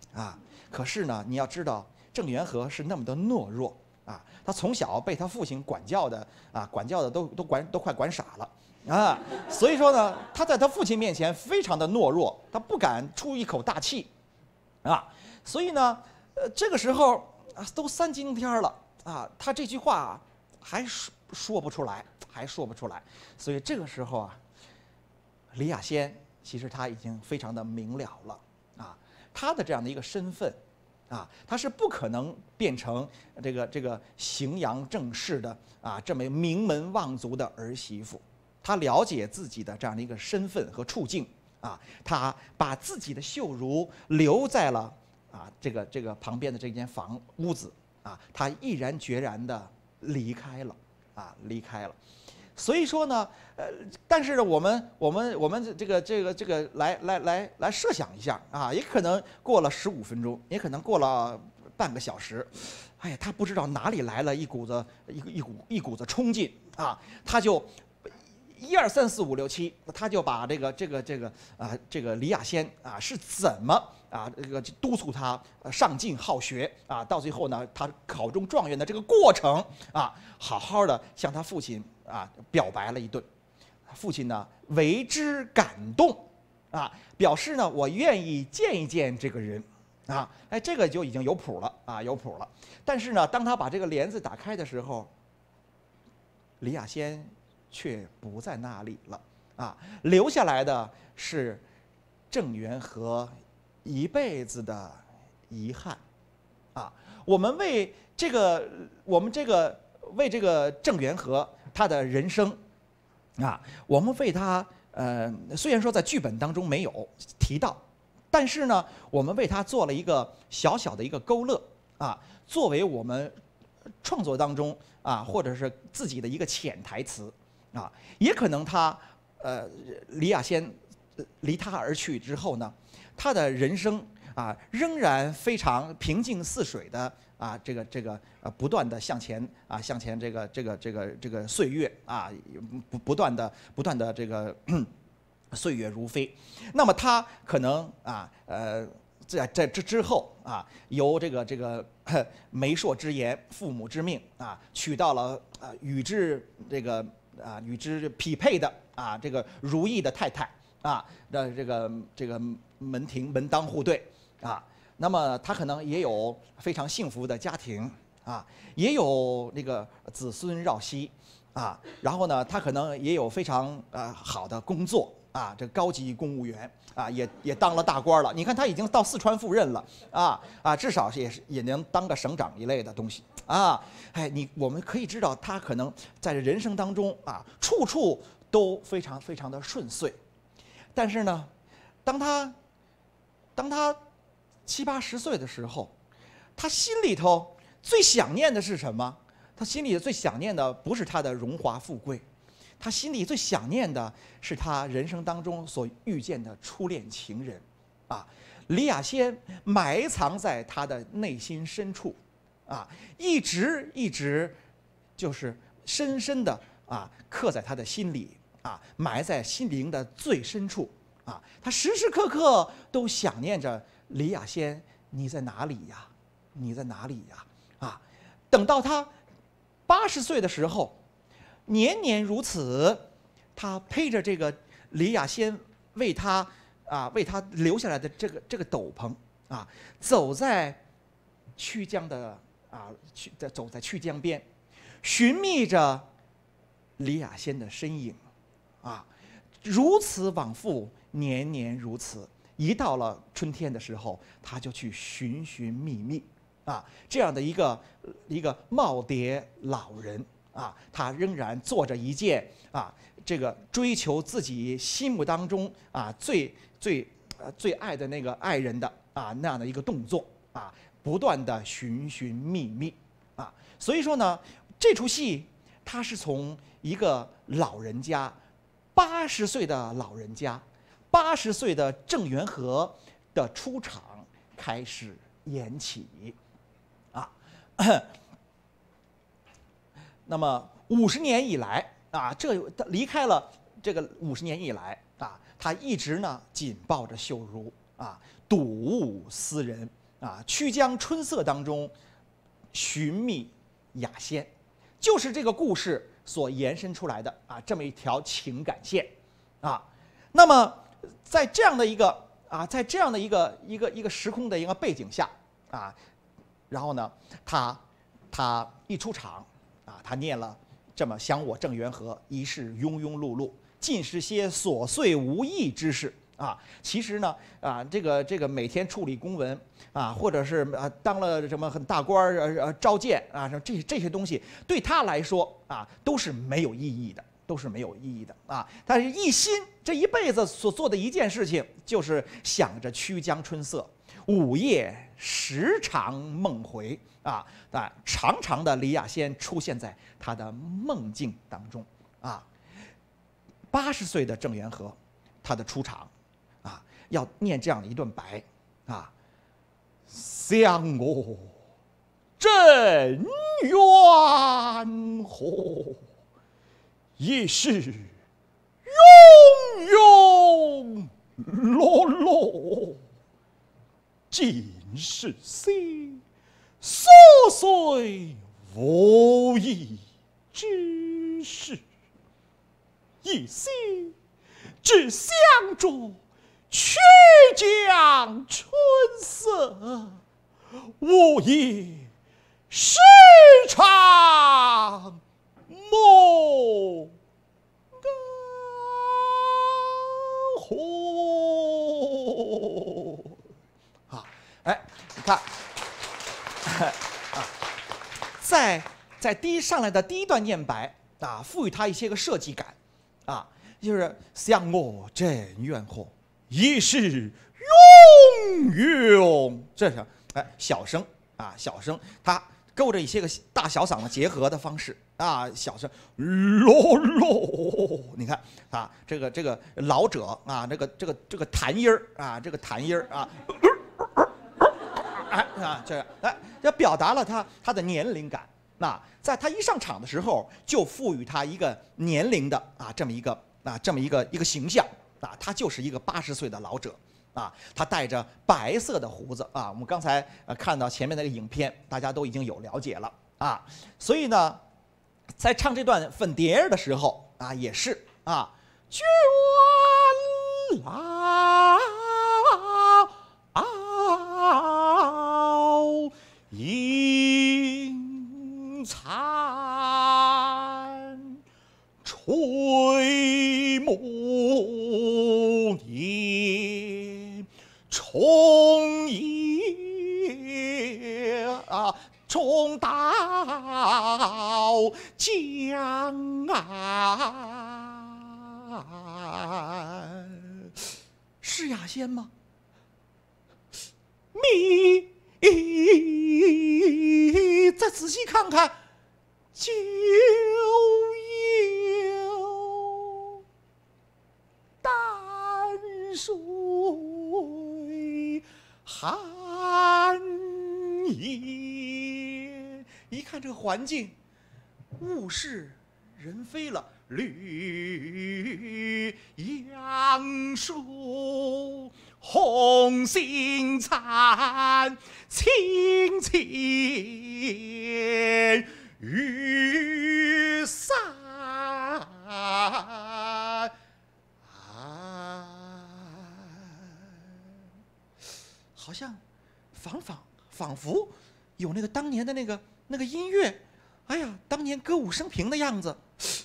啊。可是呢，你要知道郑元和是那么的懦弱啊，他从小被他父亲管教的都快管傻了啊，所以说呢，他在他父亲面前非常的懦弱，他不敢出一口大气啊，所以呢，这个时候都3更天了啊，他这句话还说不出来，所以这个时候啊，李亚仙其实他已经非常的明了了啊，他的这样的一个身份啊，他是不可能变成这个荥阳郑氏的啊这么名门望族的儿媳妇。他了解自己的这样的一个身份和处境啊，他把自己的秀如留在了啊这个旁边的这间屋子啊，他毅然决然的离开了。所以说呢，但是呢，我们这个来设想一下啊，也可能过了15分钟，也可能过了半个小时，哎呀，他不知道哪里来了一股子冲劲啊，他就1、2、3、4、5、6、7，他就把这个李亚仙啊是怎么啊督促他上进好学啊，到最后呢，他考中状元的这个过程啊，好好的向他父亲啊表白了一顿。父亲呢为之感动啊，表示呢我愿意见一见这个人啊，哎，这个就已经有谱了啊，有谱了。但是呢，当他把这个帘子打开的时候，李亚仙却不在那里了啊，留下来的是郑元和一辈子的遗憾啊。我们为这个郑元和他的人生啊，我们为他虽然说在剧本当中没有提到，但是呢，我们为他做了一个小小的一个勾勒啊，作为我们创作当中啊，或者是自己的一个潜台词。啊，也可能他，李亚仙离他而去之后呢，他的人生啊仍然非常平静似水的啊，不断的向前啊，这个岁月啊，不断的这个岁月如飞。那么他可能啊在这之后啊，由这个媒妁之言、父母之命啊，娶到了与之匹配的啊这个如意的太太啊的这个门当户对啊，那么他可能也有非常幸福的家庭啊，也有那个子孙绕膝啊，然后呢，他可能也有非常好的工作啊，这高级公务员啊，也当了大官了。你看他已经到四川赴任了啊，至少也能当个省长一类的东西啊。哎，我们可以知道他可能在人生当中啊，处处都非常非常的顺遂。但是呢，当他70、80岁的时候，他心里头最想念的是什么？他心里最想念的不是他的荣华富贵，他心里最想念的是他人生当中所遇见的初恋情人，啊，李亚仙埋藏在他的内心深处，啊，一直就是深深的啊刻在他的心里，啊，埋在心灵的最深处，啊，他时时刻刻都想念着李亚仙，你在哪里呀？你在哪里呀？啊，等到他80岁的时候，年年如此，他披着这个李亚仙为他留下来的这个斗篷啊，走在曲江的走在曲江边，寻觅着李亚仙的身影啊，如此往复，年年如此。一到了春天的时候，他就去寻觅觅啊，这样的一个耄耋老人啊，他仍然做着一件啊，这个追求自己心目当中啊最爱的那个爱人的啊那样的一个动作啊，不断的寻觅觅啊，所以说呢，这出戏他是从一个老人家，80岁的老人家，80岁的郑元和的出场开始演起啊。那么50年以来啊，他离开了这个50年以来啊，他一直呢紧抱着秀如啊，睹物思人曲江春色当中寻觅雅仙，就是这个故事所延伸出来的这么一条情感线那么在这样的一个时空的一个背景下然后呢，他一出场他念了这么想我郑元和，一世庸庸碌碌，尽是些琐碎无益之事其实呢这个每天处理公文或者是当了什么很大官召见这些东西对他来说都是没有意义的，但是一心这一辈子所做的一件事情，就是想着曲江春色，午夜时常梦回常常的李雅仙出现在他的梦境当中80岁的郑元和，他的出场要念这样的一段白想我郑元和，一世庸庸碌碌，尽是些琐碎无益之事，一心只想着曲江春色，午夜时常梦回你看在上来的第一段念白赋予它一些个设计感就是想我郑元和，一世庸庸，这是小声小声，它勾着一些个大小嗓的结合的方式小声啰啰，你看这个老者这个弹音儿这个弹音儿这要表达了他的年龄感。在他一上场的时候，就赋予他一个年龄的这么一个形象他就是一个80岁的老者他带着白色的胡子我们刚才看到前面那个影片，大家都已经有了解了所以呢，在唱这段粉蝶儿的时候也是卷老银残吹暮年，重夜重到江岸，是雅仙吗？你再仔细看看，就有淡水寒夜。一看这个环境，物是人非了，绿杨树，红杏残，青青雨伞好像仿佛有那个当年的那个音乐，哎呀，当年歌舞升平的样子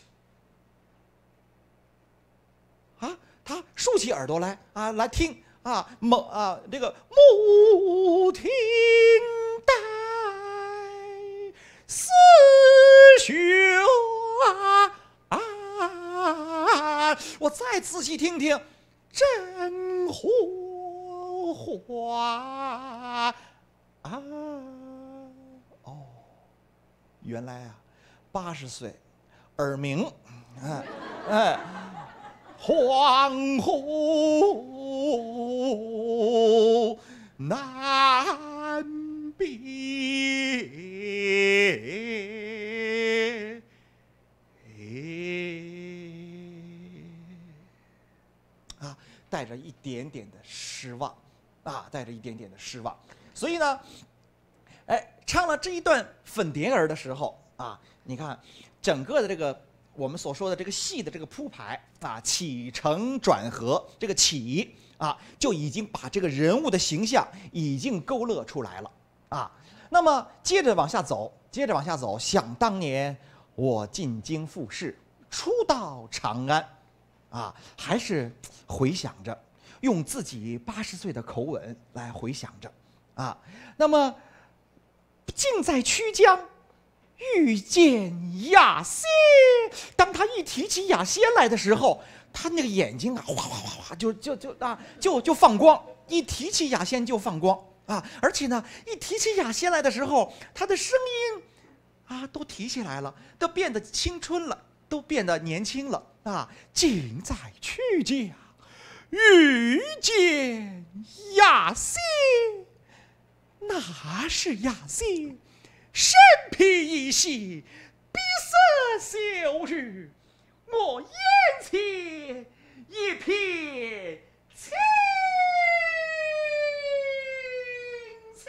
他竖起耳朵来来听这个木听带思绪我再仔细听听，真火花原来80岁，耳鸣恍惚难辨带着一点点的失望带着一点点的失望。 所以呢，唱了这一段粉蝶儿的时候啊，你看整个的这个我们所说的这个戏的这个铺排啊，起承转合，这个起啊，就已经把这个人物的形象已经勾勒出来了啊。那么接着往下走，想当年我进京复试，初到长安，啊，还是回想着，用自己80岁的口吻来回想着，啊，那么竟在曲江遇见雅仙。当他一提起雅仙来的时候，他那个眼睛啊，哗哗哗哗就放光，一提起雅仙就放光啊！而且呢，一提起雅仙来的时候，他的声音啊都提起来了，都变得青春了，都变得年轻了啊！竟在曲江遇见雅仙，那是雅仙身披一袭，碧色秀日，我眼前一片青青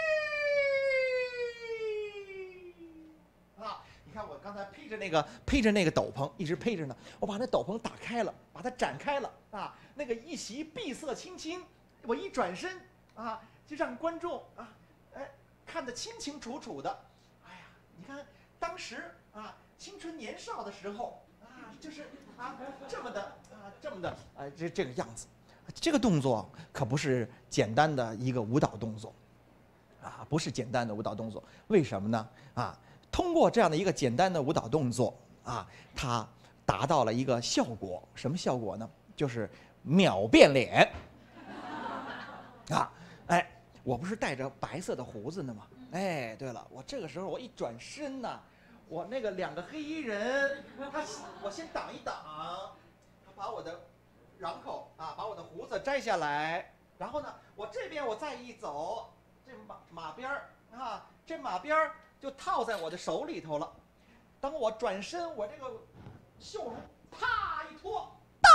啊！你看我刚才披着那个斗篷，一直披着呢。我把那斗篷打开了，把它展开了啊！那个一袭碧色青青，我一转身啊，就让观众啊，看得清清楚楚的。哎呀，你看当时啊，青春年少的时候啊，就是啊这么的这个样子。这个动作可不是简单的一个舞蹈动作啊，不是简单的舞蹈动作。为什么呢？啊，通过这样的一个简单的舞蹈动作啊，它达到了一个效果。什么效果呢？就是秒变脸啊！我不是带着白色的胡子呢吗？对了，我这个时候我一转身呢，我那个2个黑衣人，我先挡一挡，他把我的瓤口啊，把我的胡子摘下来，然后呢，我这边我再一走，这马鞭儿啊，这马鞭儿就套在我的手里头了。当我转身，我这个袖笼啪一脱，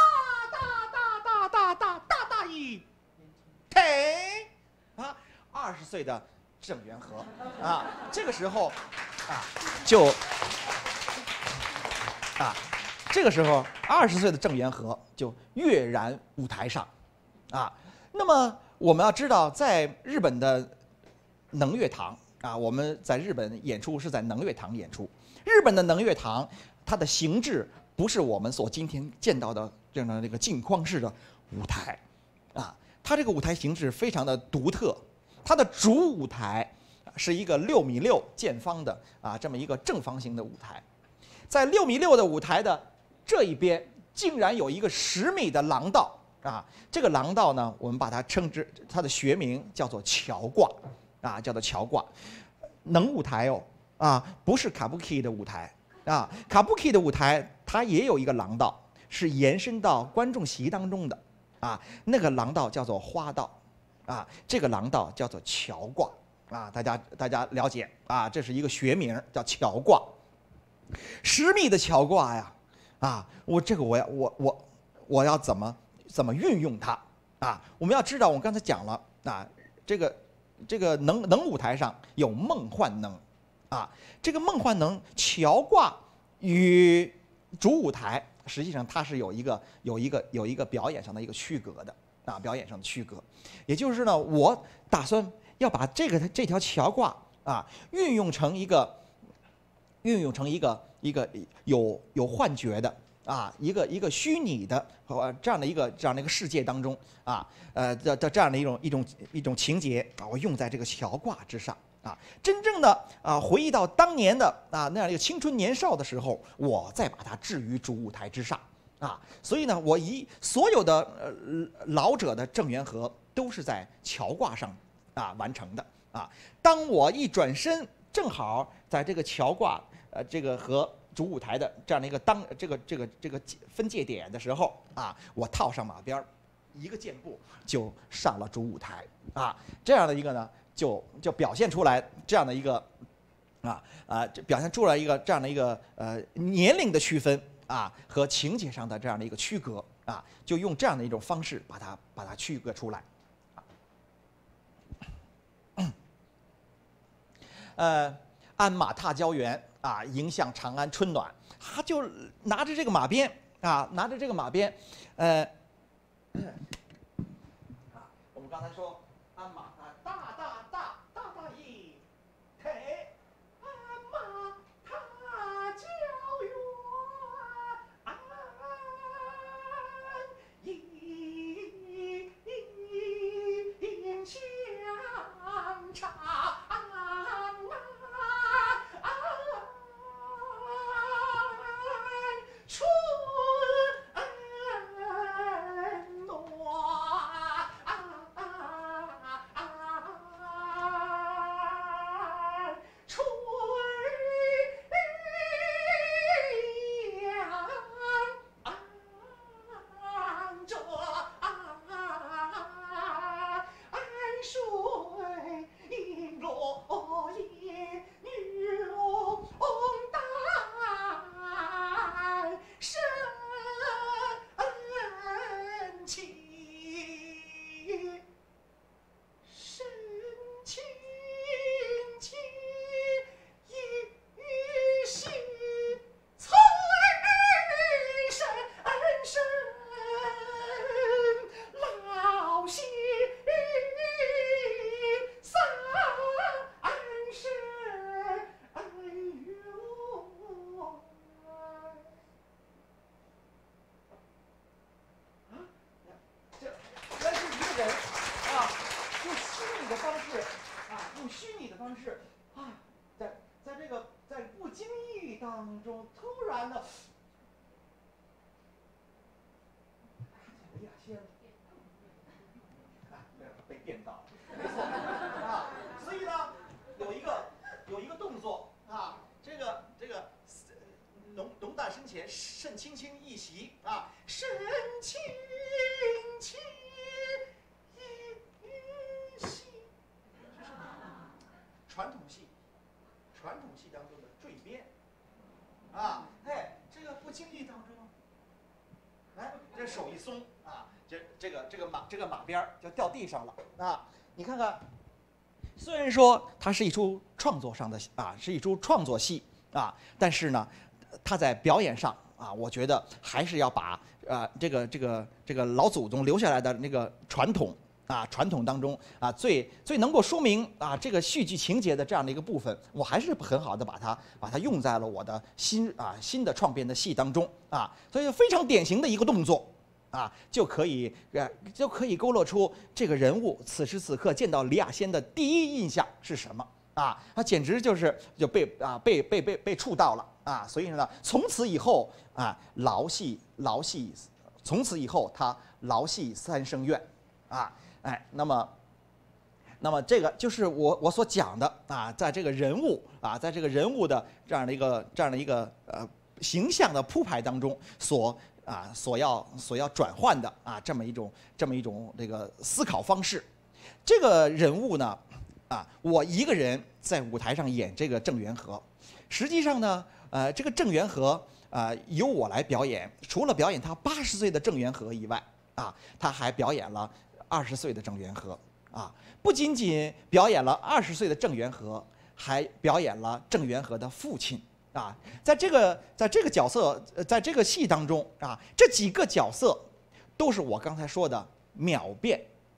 大一挺啊，20岁的郑元和啊，这个时候啊这个时候20岁的郑元和就跃然舞台上啊。那么我们要知道，在日本的能乐堂啊，我们在日本演出是在能乐堂演出。日本的能乐堂，它的形制不是我们所今天见到的这样的那个镜框式的舞台啊，它这个舞台形制非常的独特。它的主舞台是一个6.6米见方的啊这么一个正方形的舞台，在6.6米的舞台的这一边，竟然有一个10米的廊道啊！这个廊道呢，我们把它称之，它的学名叫做桥挂啊，叫做桥挂。能舞台哦啊，不是卡布 K 的舞台啊，卡布 K 的舞台它也有一个廊道，是延伸到观众席当中的啊，那个廊道叫做花道。啊，这个廊道叫做桥挂啊，大家了解啊，这是一个学名叫桥挂。10米的桥挂呀，啊，我要怎么运用它啊？我们要知道，我刚才讲了啊，这个能舞台上有梦幻能啊，这个梦幻能桥挂与主舞台实际上它是有一个表演上的一个区隔的。啊，表演上的区隔，也就是呢，我打算要把这条桥挂啊运用成一个有幻觉的啊一个虚拟的这样的一个世界当中啊这样的一种情节啊，我用在这个桥挂之上啊，真正的啊回忆到当年的啊那样一个青春年少的时候，我再把它置于主舞台之上。啊，所以呢，我所有的老者的郑元和都是在桥挂上啊完成的啊。当我一转身，正好在这个桥挂这个和主舞台的这样的一个这个分界点的时候啊，我套上马鞭，一个箭步就上了主舞台啊。这样的一个呢，就表现出来这样的一个表现出来一个这样的一个年龄的区分。啊，和情节上的这样的一个区隔啊，就用这样的一种方式把它区隔出来。 鞍马踏郊原啊，迎向长安春暖。他就拿着这个马鞭啊，拿着这个马鞭，我们刚才说鞍马啊，大义，嘿，鞍马踏郊原，安迎向长安春暖。当中突然的，被电到，没错啊。所以呢，有一个动作啊，这个浓淡深浅，肾轻轻一袭啊，肾轻轻一袭，传统戏当中的坠鞭。啊，哎，这个不经意当中，哎，这手一松啊，这个马鞭就掉地上了啊！你看看，虽然说它是一出创作上的啊，是一出创作戏啊，但是呢，它在表演上啊，我觉得还是要把这个老祖宗留下来的那个传统。传统当中啊，最能够说明啊这个戏剧情节的这样的一个部分，我还是很好的把它用在了我的新的创编的戏当中啊，所以非常典型的一个动作啊，就可以勾勒出这个人物此时此刻见到李亚仙的第一印象是什么啊？他简直就被触到了啊！所以呢，从此以后啊，劳戏，从此以后他劳戏三生怨啊。哎，那么这个就是我所讲的啊，在这个人物的这样的一个形象的铺排当中所要转换的啊这么一种这个思考方式。这个人物呢我一个人在舞台上演这个郑元和，实际上呢这个郑元和由我来表演，除了表演他80岁的郑元和以外他还表演了20岁的郑元和不仅仅表演了20岁的郑元和，还表演了郑元和的父亲在这个角色，在这个戏当中这几个角色都是我刚才说的秒变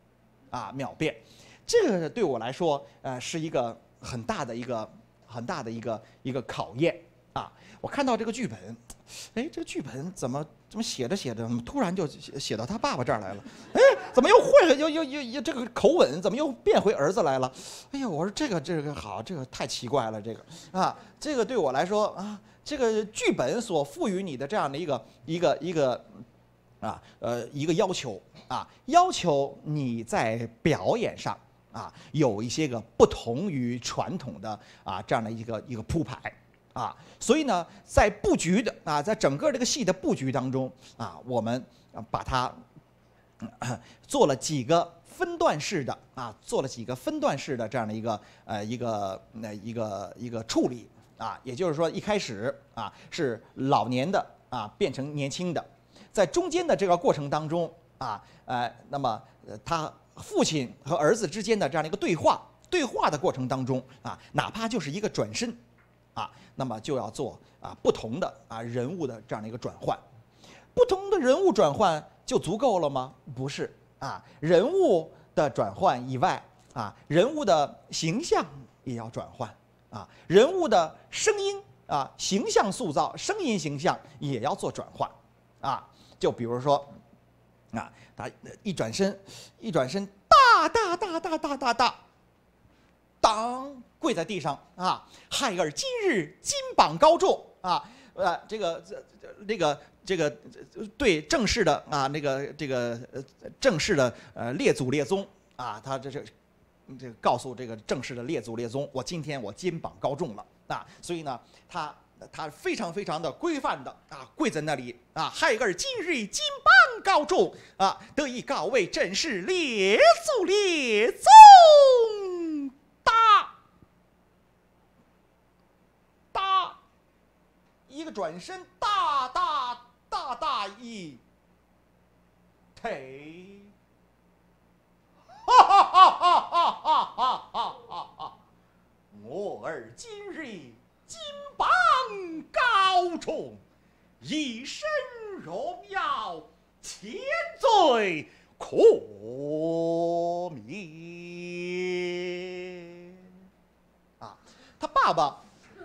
这个对我来说是一个很大的一个考验我看到这个剧本，哎，这个剧本怎么写着怎么突然就写到他爸爸这儿来了？哎，怎么又换又这个口吻怎么又变回儿子来了？哎呀，我说这个好，这个太奇怪了，这个对我来说这个剧本所赋予你的这样的一个要求要求你在表演上有一些个不同于传统的这样的一个铺排。所以呢，在布局的在整个这个戏的布局当中我们把它做了几个分段式的这样的一个处理也就是说一开始是老年的变成年轻的，在中间的这个过程当中那么他父亲和儿子之间的这样的一个对话对话的过程当中啊，哪怕就是一个转身啊，那么就要做不同的人物的这样的一个转换。不同的人物转换就足够了吗？不是人物的转换以外人物的形象也要转换人物的声音形象塑造、声音形象也要做转换就比如说他一转身，大，当跪在地上孩儿今日金榜高中这个对正式的正式的列祖列宗他这个告诉这个正式的列祖列宗，今天我金榜高中了所以呢他非常非常的规范的跪在那里孩儿今日金榜高中得以告慰正式列祖列宗大一个转身大一腿我儿今日金榜高中，一身荣耀千岁可灭他爸爸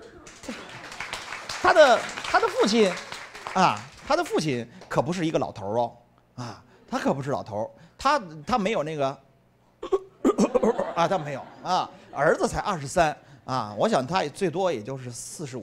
他的父亲他的父亲可不是一个老头他可不是老头他没有那个他没有儿子才23我想他最多也就是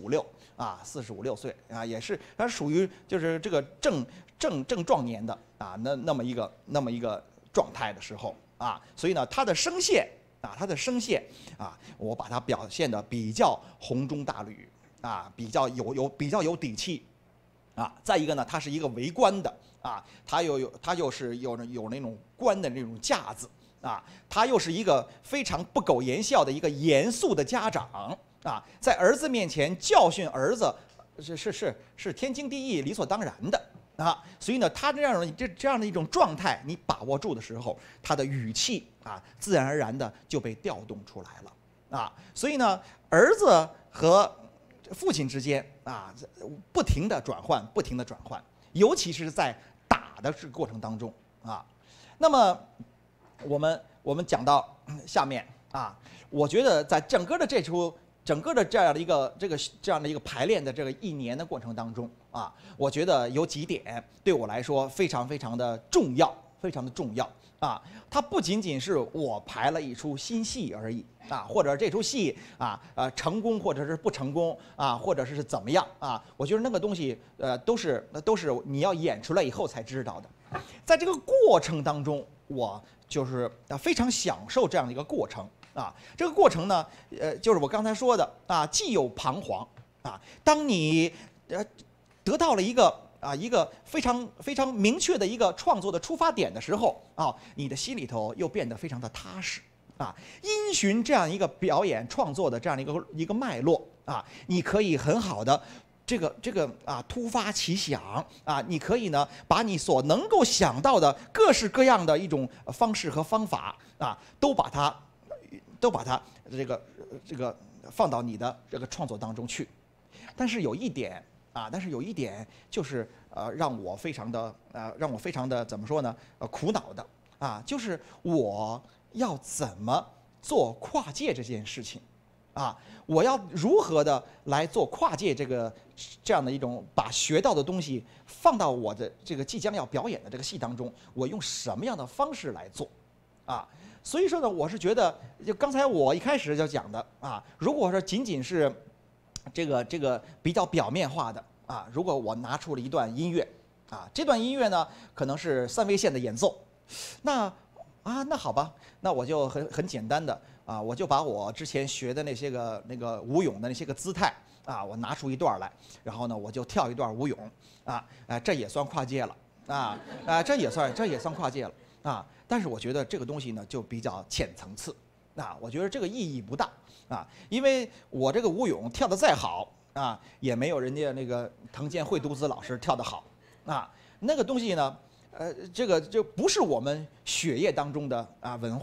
45、6岁也是他属于就是这个正壮年的那么一个状态的时候所以呢他的声线我把它表现的比较洪钟大吕比较有底气再一个呢他是一个为官的他又是有那种官的那种架子他又是一个非常不苟言笑的一个严肃的家长在儿子面前教训儿子是天经地义、理所当然的所以呢，他这样的一种状态，你把握住的时候，他的语气自然而然的就被调动出来了所以呢，儿子和父亲之间不停的转换，尤其是在打的这个过程当中那么我们讲到下面我觉得在整个的这样的一个排练的这个1年的过程当中我觉得有几点对我来说非常非常的重要，它不仅仅是我排了一出新戏而已或者这出戏成功或者是不成功或者是怎么样我觉得那个东西都是你要演出来以后才知道的。在这个过程当中，我就是非常享受这样的一个过程这个过程呢就是我刚才说的既有彷徨当你得到了一个非常非常明确的一个创作的出发点的时候你的心里头又变得非常的踏实因循这样一个表演创作的这样的一个脉络你可以很好的这个突发奇想你可以呢把你所能够想到的各式各样的一种方式和方法都把它这个放到你的这个创作当中去。但是有一点就是让我非常的怎么说呢苦恼的就是我要怎么做跨界这件事情我要如何的来做跨界这样的一种把学到的东西放到我的这个即将要表演的这个戏当中，我用什么样的方式来做所以说呢，我是觉得就刚才我一开始就讲的如果说仅仅是这个比较表面化的如果我拿出了一段音乐这段音乐呢可能是3味线的演奏，那好吧，那我就很简单的我就把我之前学的那个舞咏的那些个姿态我拿出一段来，然后呢我就跳一段舞咏这也算跨界了这也算跨界了但是我觉得这个东西呢就比较浅层次我觉得这个意义不大因为我这个舞咏跳得再好也没有人家那个藤间惠都子老师跳得好那个东西呢这个就不是我们血液当中的文化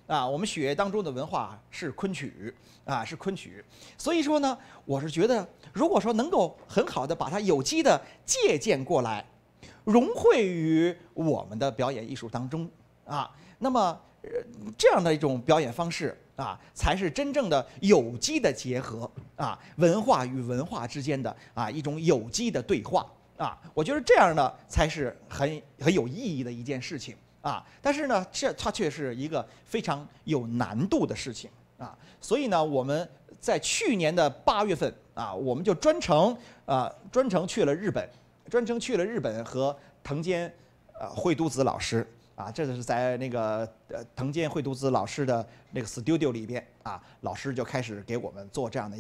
啊，我们血液当中的文化是昆曲啊，是昆曲。所以说呢，我是觉得，如果说能够很好的把它有机的借鉴过来，融汇于我们的表演艺术当中啊，那么这样的一种表演方式啊，才是真正的有机的结合啊，文化与文化之间的啊一种有机的对话啊，我觉得这样呢才是很有意义的一件事情啊。但是呢，它却是一个非常有难度的事情啊。所以呢，我们在去年的8月份啊，我们就专程去了日本和藤间惠都子老师。啊，这是在那个藤间惠都子老师的那个 studio 里边啊，老师就开始给我们做这样的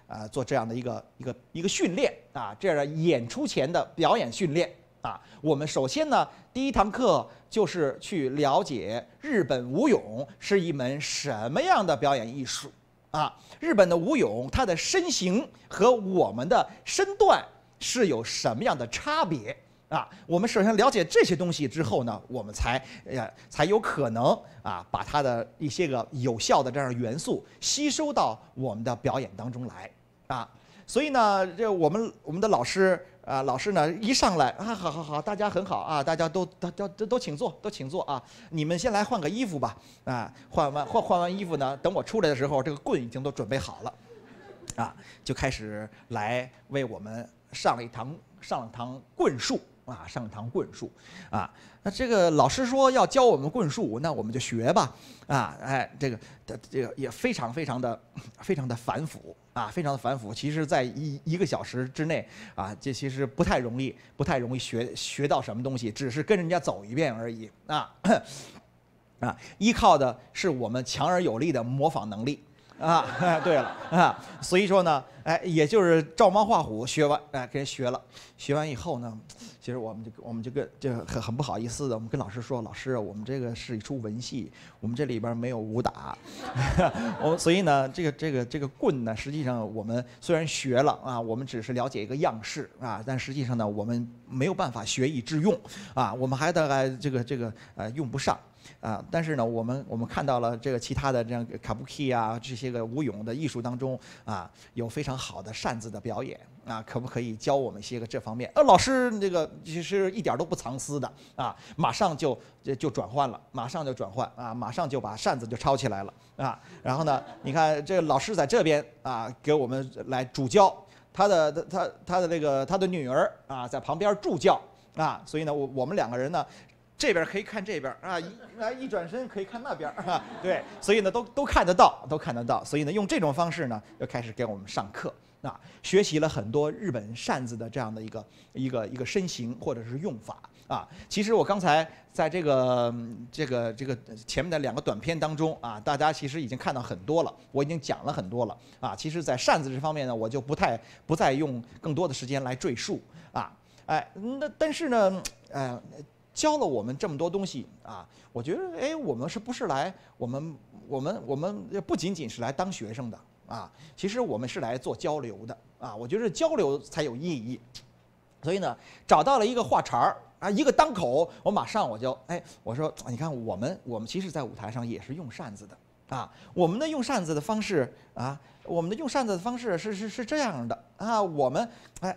一个训练啊，这样的演出前的表演训练啊。我们首先呢，第一堂课就是去了解日本舞踊是一门什么样的表演艺术啊。日本的舞踊，它的身形和我们的身段是有什么样的差别？啊，我们首先了解这些东西之后呢，我们才有可能啊，把它的一些个有效的这样的元素吸收到我们的表演当中来啊。所以呢，这我们的老师呢一上来啊，好，大家很好啊，大家都请坐啊，你们先来换个衣服吧啊，换完衣服呢，等我出来的时候，这个棍已经都准备好了啊，就开始来为我们上了一堂棍术。啊，上一堂棍术，啊，那这个老师说要教我们棍术，那我们就学吧，啊，哎，这个也非常的繁复啊，非常的繁复。其实，在一个小时之内啊，这其实不太容易学到什么东西，只是跟人家走一遍而已啊，依靠的是我们强而有力的模仿能力。啊，对了啊，所以说呢，哎，也就是照猫画虎学完，哎，给人学了，学完以后呢，其实我们就很不好意思的，我们跟老师说，老师，我们这个是一出文戏，我们这里边没有武打，所以呢，这个棍呢，实际上我们虽然学了啊，我们只是了解一个样式啊，但实际上呢，我们没有办法学以致用啊，我们还大概这个用不上。啊，但是呢，我们看到了这个其他的这样卡布奇啊，这些个舞踊的艺术当中啊，有非常好的扇子的表演啊，可不可以教我们一些个这方面？老师这个其实一点都不藏私的啊，马上就转换了，马上就把扇子就抄起来了啊。然后呢，你看这个老师在这边啊，给我们来主教，他的女儿啊在旁边助教啊，所以呢，我们2个人呢。这边可以看这边啊，一转身可以看那边啊，对，所以呢都看得到，所以呢用这种方式呢就开始给我们上课啊，学习了很多日本扇子的这样的一个身形或者是用法啊。其实我刚才在这个前面的2个短片当中啊，大家其实已经看到很多了，我已经讲了很多了啊。其实，在扇子这方面呢，我就不再用更多的时间来赘述啊，哎，那但是呢，教了我们这么多东西啊，我觉得哎，我们是不是来我们不仅仅是来当学生的啊，其实我们是来做交流的啊，我觉得交流才有意义。所以呢，找到了一个话茬儿啊，一个当口，我马上我说你看我们其实在舞台上也是用扇子的啊，我们的用扇子的方式啊，是这样的啊，我们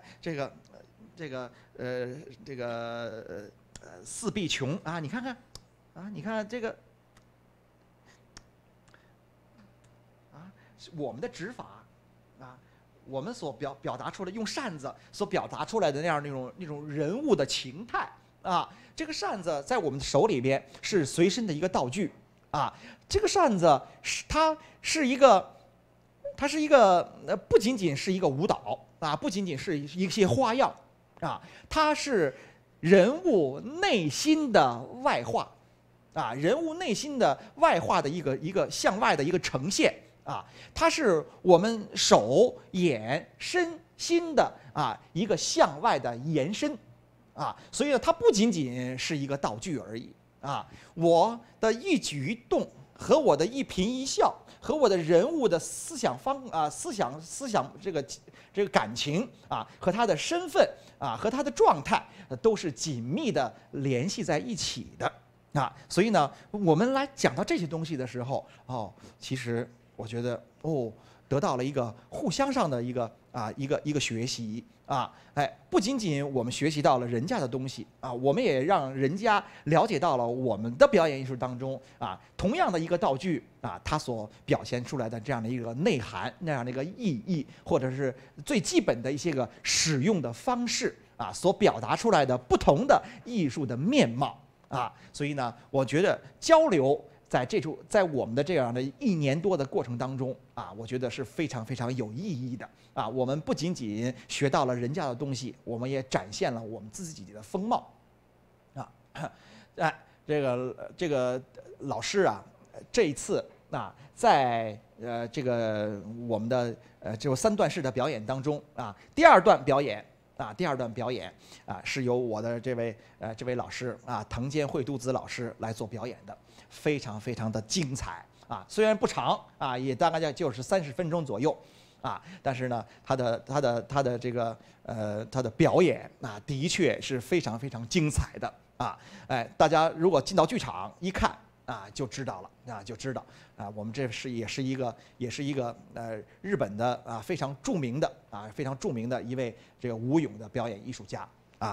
四臂琼啊，你看看，啊，你看这个，啊，我们的指法，啊，我们所表达出来用扇子所表达出来的那种人物的情态啊，这个扇子在我们的手里边是随身的一个道具啊，这个扇子它是一个不仅仅是一个舞蹈啊，不仅仅是一些花样啊，它是人物内心的外化，啊，人物内心的外化的一个向外的一个呈现啊，它是我们手眼身心的啊一个向外的延伸啊，所以呢，它不仅仅是一个道具而已啊，我的一举一动和我的一颦一笑和我的人物的思想这个感情啊，和他的身份啊，和他的状态，都是紧密的联系在一起的所以呢，我们来讲到这些东西的时候，其实我觉得得到了一个互相上的一个学习不仅仅我们学习到了人家的东西我们也让人家了解到了我们的表演艺术当中同样的一个道具它所表现出来的这样的一个内涵，那样的一个意义，或者是最基本的一些个使用的方式所表达出来的不同的艺术的面貌所以呢，我觉得交流在我们的这样的1年多的过程当中我觉得是非常非常有意义的我们不仅仅学到了人家的东西，我们也展现了我们自己的风貌这个老师这一次在这个我们的这3段式的表演当中第2段表演是由我的这位老师藤间惠都子老师来做表演的，非常非常的精彩虽然不长也大概就是30分钟左右但是呢，他的这个他的表演的确是非常非常精彩的大家如果进到剧场一看就知道了就知道我们这也是一个日本的非常著名的一位这个武勇的表演艺术家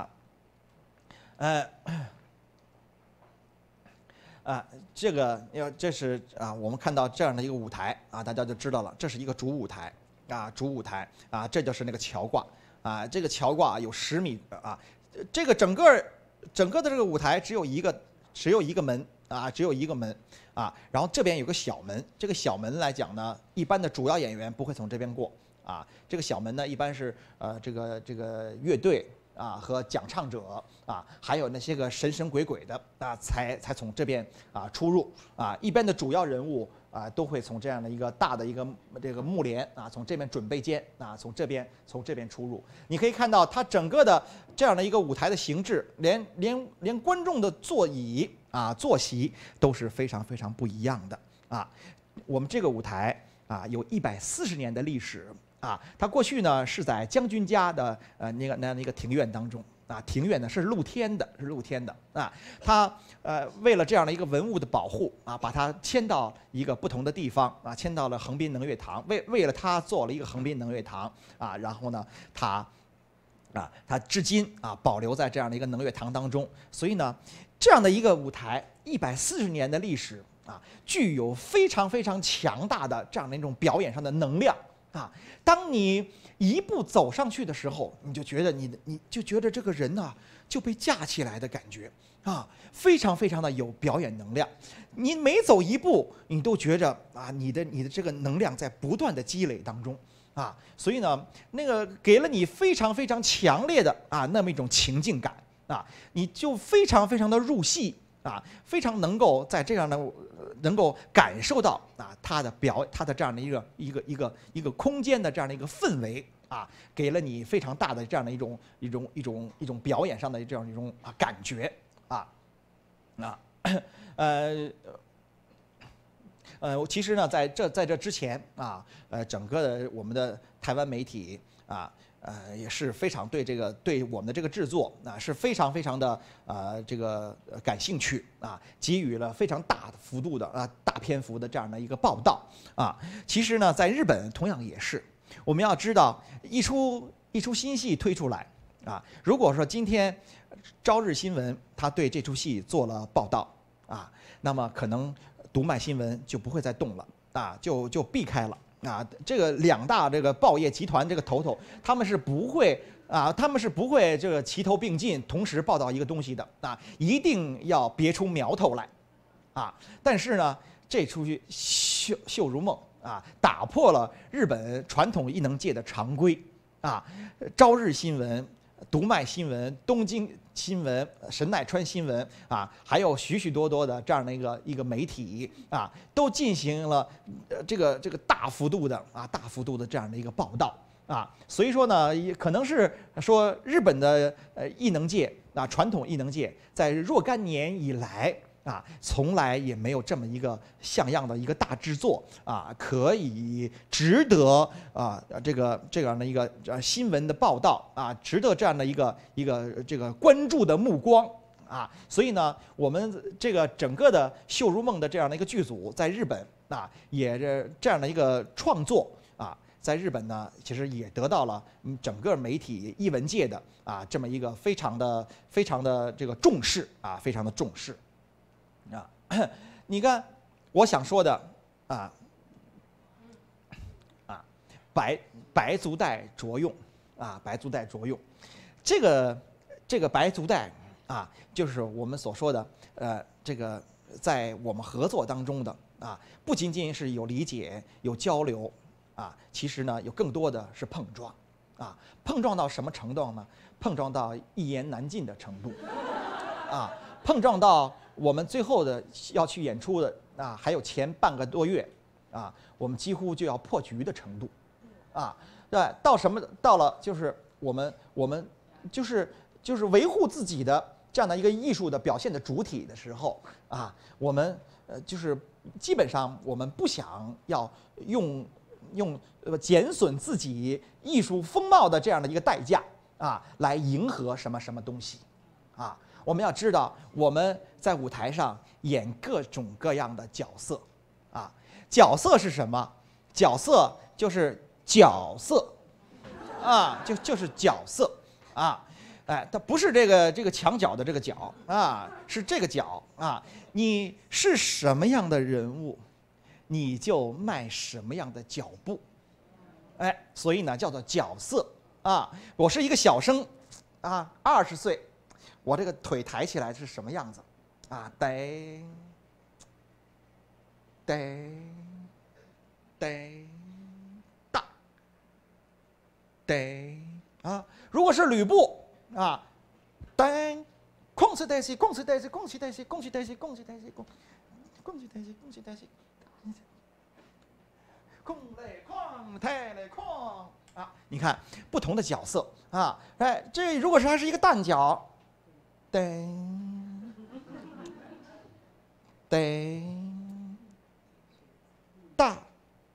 这是我们看到这样的一个舞台大家就知道了，这是一个主舞台这就是那个桥挂这个桥挂有10米这个整个的这个舞台只有一个门只有一个门然后这边有个小门，这个小门来讲呢，一般的主要演员不会从这边过这个小门呢一般是这个乐队和讲唱者还有那些个神神鬼鬼的才从这边出入一般的主要人物都会从这样的一个大的一个这个幕帘从这边准备间从这边出入。你可以看到它整个的这样的一个舞台的形制，连观众的座椅坐席都是非常非常不一样的我们这个舞台有140年的历史它过去呢是在将军家的那样一个庭院当中庭院呢是露天的它为了这样的一个文物的保护把它迁到一个不同的地方迁到了横滨能乐堂，为了它做了一个横滨能乐堂然后呢它至今保留在这样的一个能乐堂当中，所以呢这样的一个舞台140年的历史具有非常非常强大的这样的一种表演上的能量当你一步走上去的时候，你就觉得你就觉得这个人就被架起来的感觉非常非常的有表演能量。你每走一步，你都觉着你的这个能量在不断的积累当中所以呢，那个给了你非常非常强烈的那么一种情境感你就非常非常的入戏非常能够在这样的能够感受到他的这样的一个空间的这样的一个氛围给了你非常大的这样的一种表演上的这样一种感觉其实呢，在这之前整个的我们的台湾媒体也是非常对我们的这个制作是非常非常的这个感兴趣给予了非常大幅度的大篇幅的这样的一个报道其实呢，在日本同样也是，我们要知道一出新戏推出来如果说今天朝日新闻他对这出戏做了报道那么可能读卖新闻就不会再动了就避开了这个2大这个报业集团这个头他们是不会这个齐头并进同时报道一个东西的一定要别出苗头来但是呢，这出绣如梦打破了日本传统艺能界的常规朝日新闻、读卖新闻、东京新闻、神奈川新闻还有许许多多的这样的一个媒体都进行了这个大幅度的这样的一个报道所以说呢，也可能是说日本的艺能界传统艺能界在若干年以来从来也没有这么一个像样的一个大制作可以值得这样的一个新闻的报道值得这样的一个这个关注的目光啊，所以呢，我们这个整个的《绣如梦》的这样的一个剧组，在日本啊，也是这样的一个创作啊，在日本呢，其实也得到了整个媒体艺文界的啊这么一个非常的这个重视啊，非常的重视啊。你看，我想说的啊白足带着用啊，白足带着用，这个白足带啊，就是我们所说的这个在我们合作当中的啊，不仅仅是有理解有交流啊，其实呢有更多的是碰撞啊，碰撞到什么程度呢？碰撞到一言难尽的程度啊，碰撞到我们最后的要去演出的啊，还有前半个多月啊，我们几乎就要破局的程度啊，对，到了就是我们就是维护自己的这样的一个艺术的表现的主体的时候啊，我们就是基本上我们不想要用减损自己艺术风貌的这样的一个代价啊，来迎合什么什么东西啊。我们要知道，我们在舞台上演各种各样的角色啊，角色是什么？角色就是角色啊，就是角色啊。哎，它不是这个墙角的这个角啊，是这个角啊。你是什么样的人物，你就迈什么样的脚步。哎，所以呢，叫做角色啊。我是一个小生啊，20岁，我这个腿抬起来是什么样子啊？得大得啊。如果是吕布啊，噔，恭喜大喜，恭喜大喜，恭喜大喜，恭喜大喜，恭喜大喜，恭喜大喜，恭喜大喜，空嘞哐，太嘞哐啊！你看不同的角色啊，哎，这如果是还是一个旦角，噔大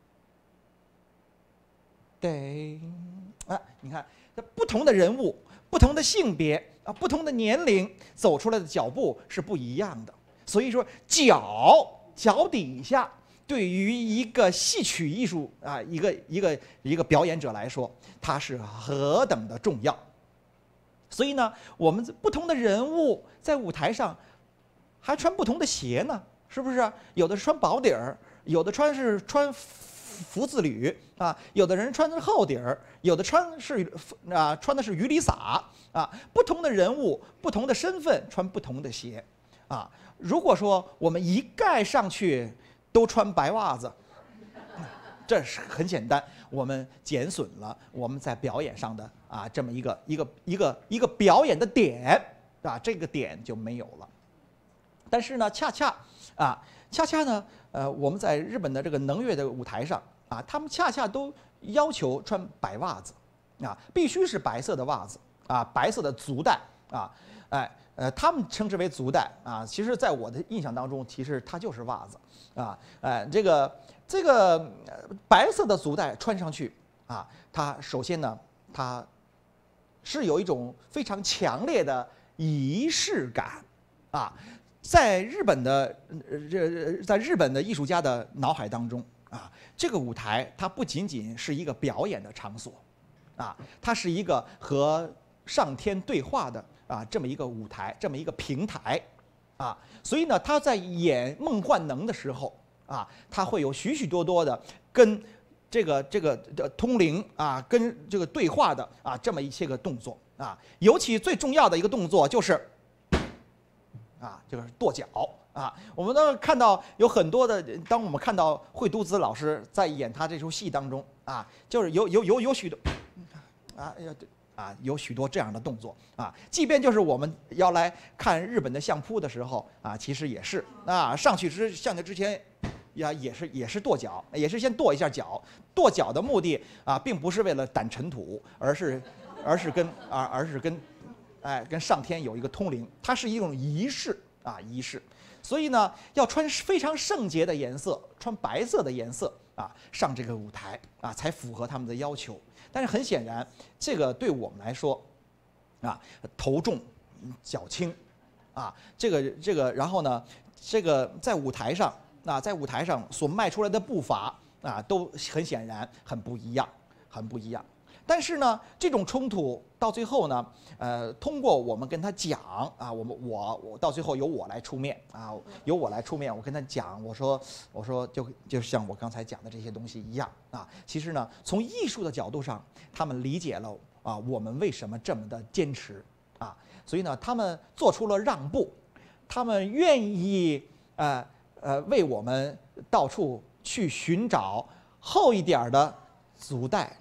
啊，你看这不同的人物。不同的性别啊，不同的年龄走出来的脚步是不一样的。所以说，脚底下对于一个戏曲艺术啊，一个表演者来说，它是何等的重要。所以呢，我们不同的人物在舞台上还穿不同的鞋呢，是不是？有的是穿薄底儿，有的穿福字履啊，有的人穿的是厚底儿，有的穿的是鱼里撒啊。不同的人物、不同的身份穿不同的鞋啊。如果说我们一概上去都穿白袜子，这是很简单，我们减损了我们在表演上的啊这么一个表演的点啊，这个点就没有了。但是呢，恰恰呢，我们在日本的这个能乐的舞台上啊，他们恰恰都要求穿白袜子啊，必须是白色的袜子啊，白色的足带啊，他们称之为足带啊，其实在我的印象当中，其实它就是袜子啊，这个白色的足带穿上去啊，它首先呢，它是有一种非常强烈的仪式感啊。在日本的艺术家的脑海当中啊，这个舞台它不仅仅是一个表演的场所，啊，它是一个和上天对话的啊这么一个舞台，这么一个平台，啊，所以呢，他在演《梦幻能》的时候啊，他会有许许多多的跟这个通灵啊，跟这个对话的啊这么一些个动作啊，尤其最重要的一个动作就是。啊，就是跺脚啊！我们都看到有很多的，当我们看到惠都子老师在演他这出戏当中啊，就是有许多有许多这样的动作啊。即便就是我们要来看日本的相扑的时候啊，其实也是啊，上去之前也是跺脚，也是先跺一下脚。跺脚的目的啊，并不是为了掸尘土，而是跟上天有一个通灵，它是一种仪式啊，仪式。所以呢，要穿非常圣洁的颜色，穿白色的颜色啊，上这个舞台啊，才符合他们的要求。但是很显然，这个对我们来说，啊，头重脚轻， 啊，然后呢，这个在舞台上所迈出来的步伐啊，都很显然很不一样，很不一样。但是呢，这种冲突到最后呢，通过我们跟他讲啊，我到最后由我来出面啊，由我来出面，我跟他讲，我说就像我刚才讲的这些东西一样啊，其实呢，从艺术的角度上，他们理解了啊，我们为什么这么的坚持啊，所以呢，他们做出了让步，他们愿意为我们到处去寻找厚一点的足带。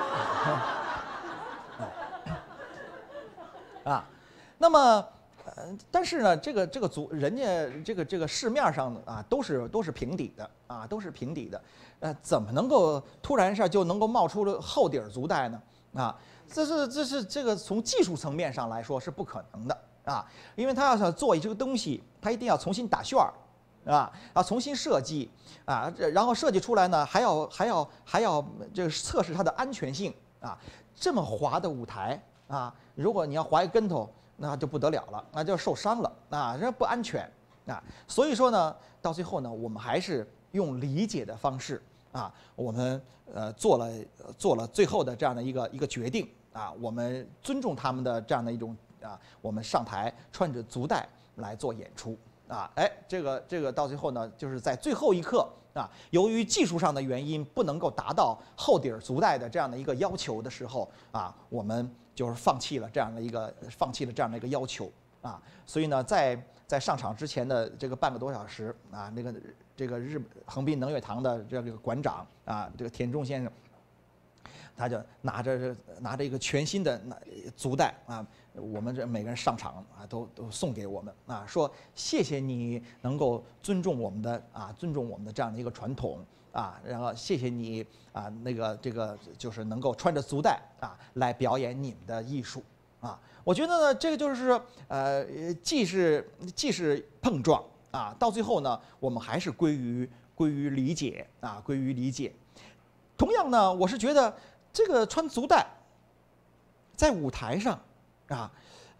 啊，那么，但是呢，这个人家这个市面上啊，都是平底的啊，都是平底的，怎么能够突然一下就能够冒出了厚底足带呢？啊，这是这个从技术层面上来说是不可能的啊，因为他要想做这个东西，他一定要重新打旋儿。啊，要重新设计啊，然后设计出来呢，还要这个测试它的安全性啊。这么滑的舞台啊，如果你要滑一跟头，那就不得了了，那就受伤了啊，这不安全啊。所以说呢，到最后呢，我们还是用理解的方式啊，我们做了最后的这样的一个决定啊，我们尊重他们的这样的一种啊，我们上台穿着足带来做演出。啊，哎，这个到最后呢，就是在最后一刻啊，由于技术上的原因不能够达到厚底足带的这样的一个要求的时候啊，我们就是放弃了这样的一个要求啊。所以呢，在上场之前的这个半个多小时啊，这个横滨能乐堂的这个馆长啊，这个田中先生，他就拿着一个全新的足带啊。我们这每个人上场啊，都送给我们啊，说谢谢你能够尊重我们的这样的一个传统啊，然后谢谢你啊，这个就是能够穿着足带啊来表演你们的艺术啊。我觉得呢，这个就是既是碰撞啊，到最后呢，我们还是归于理解啊，归于理解。同样呢，我是觉得这个穿足带在舞台上。啊，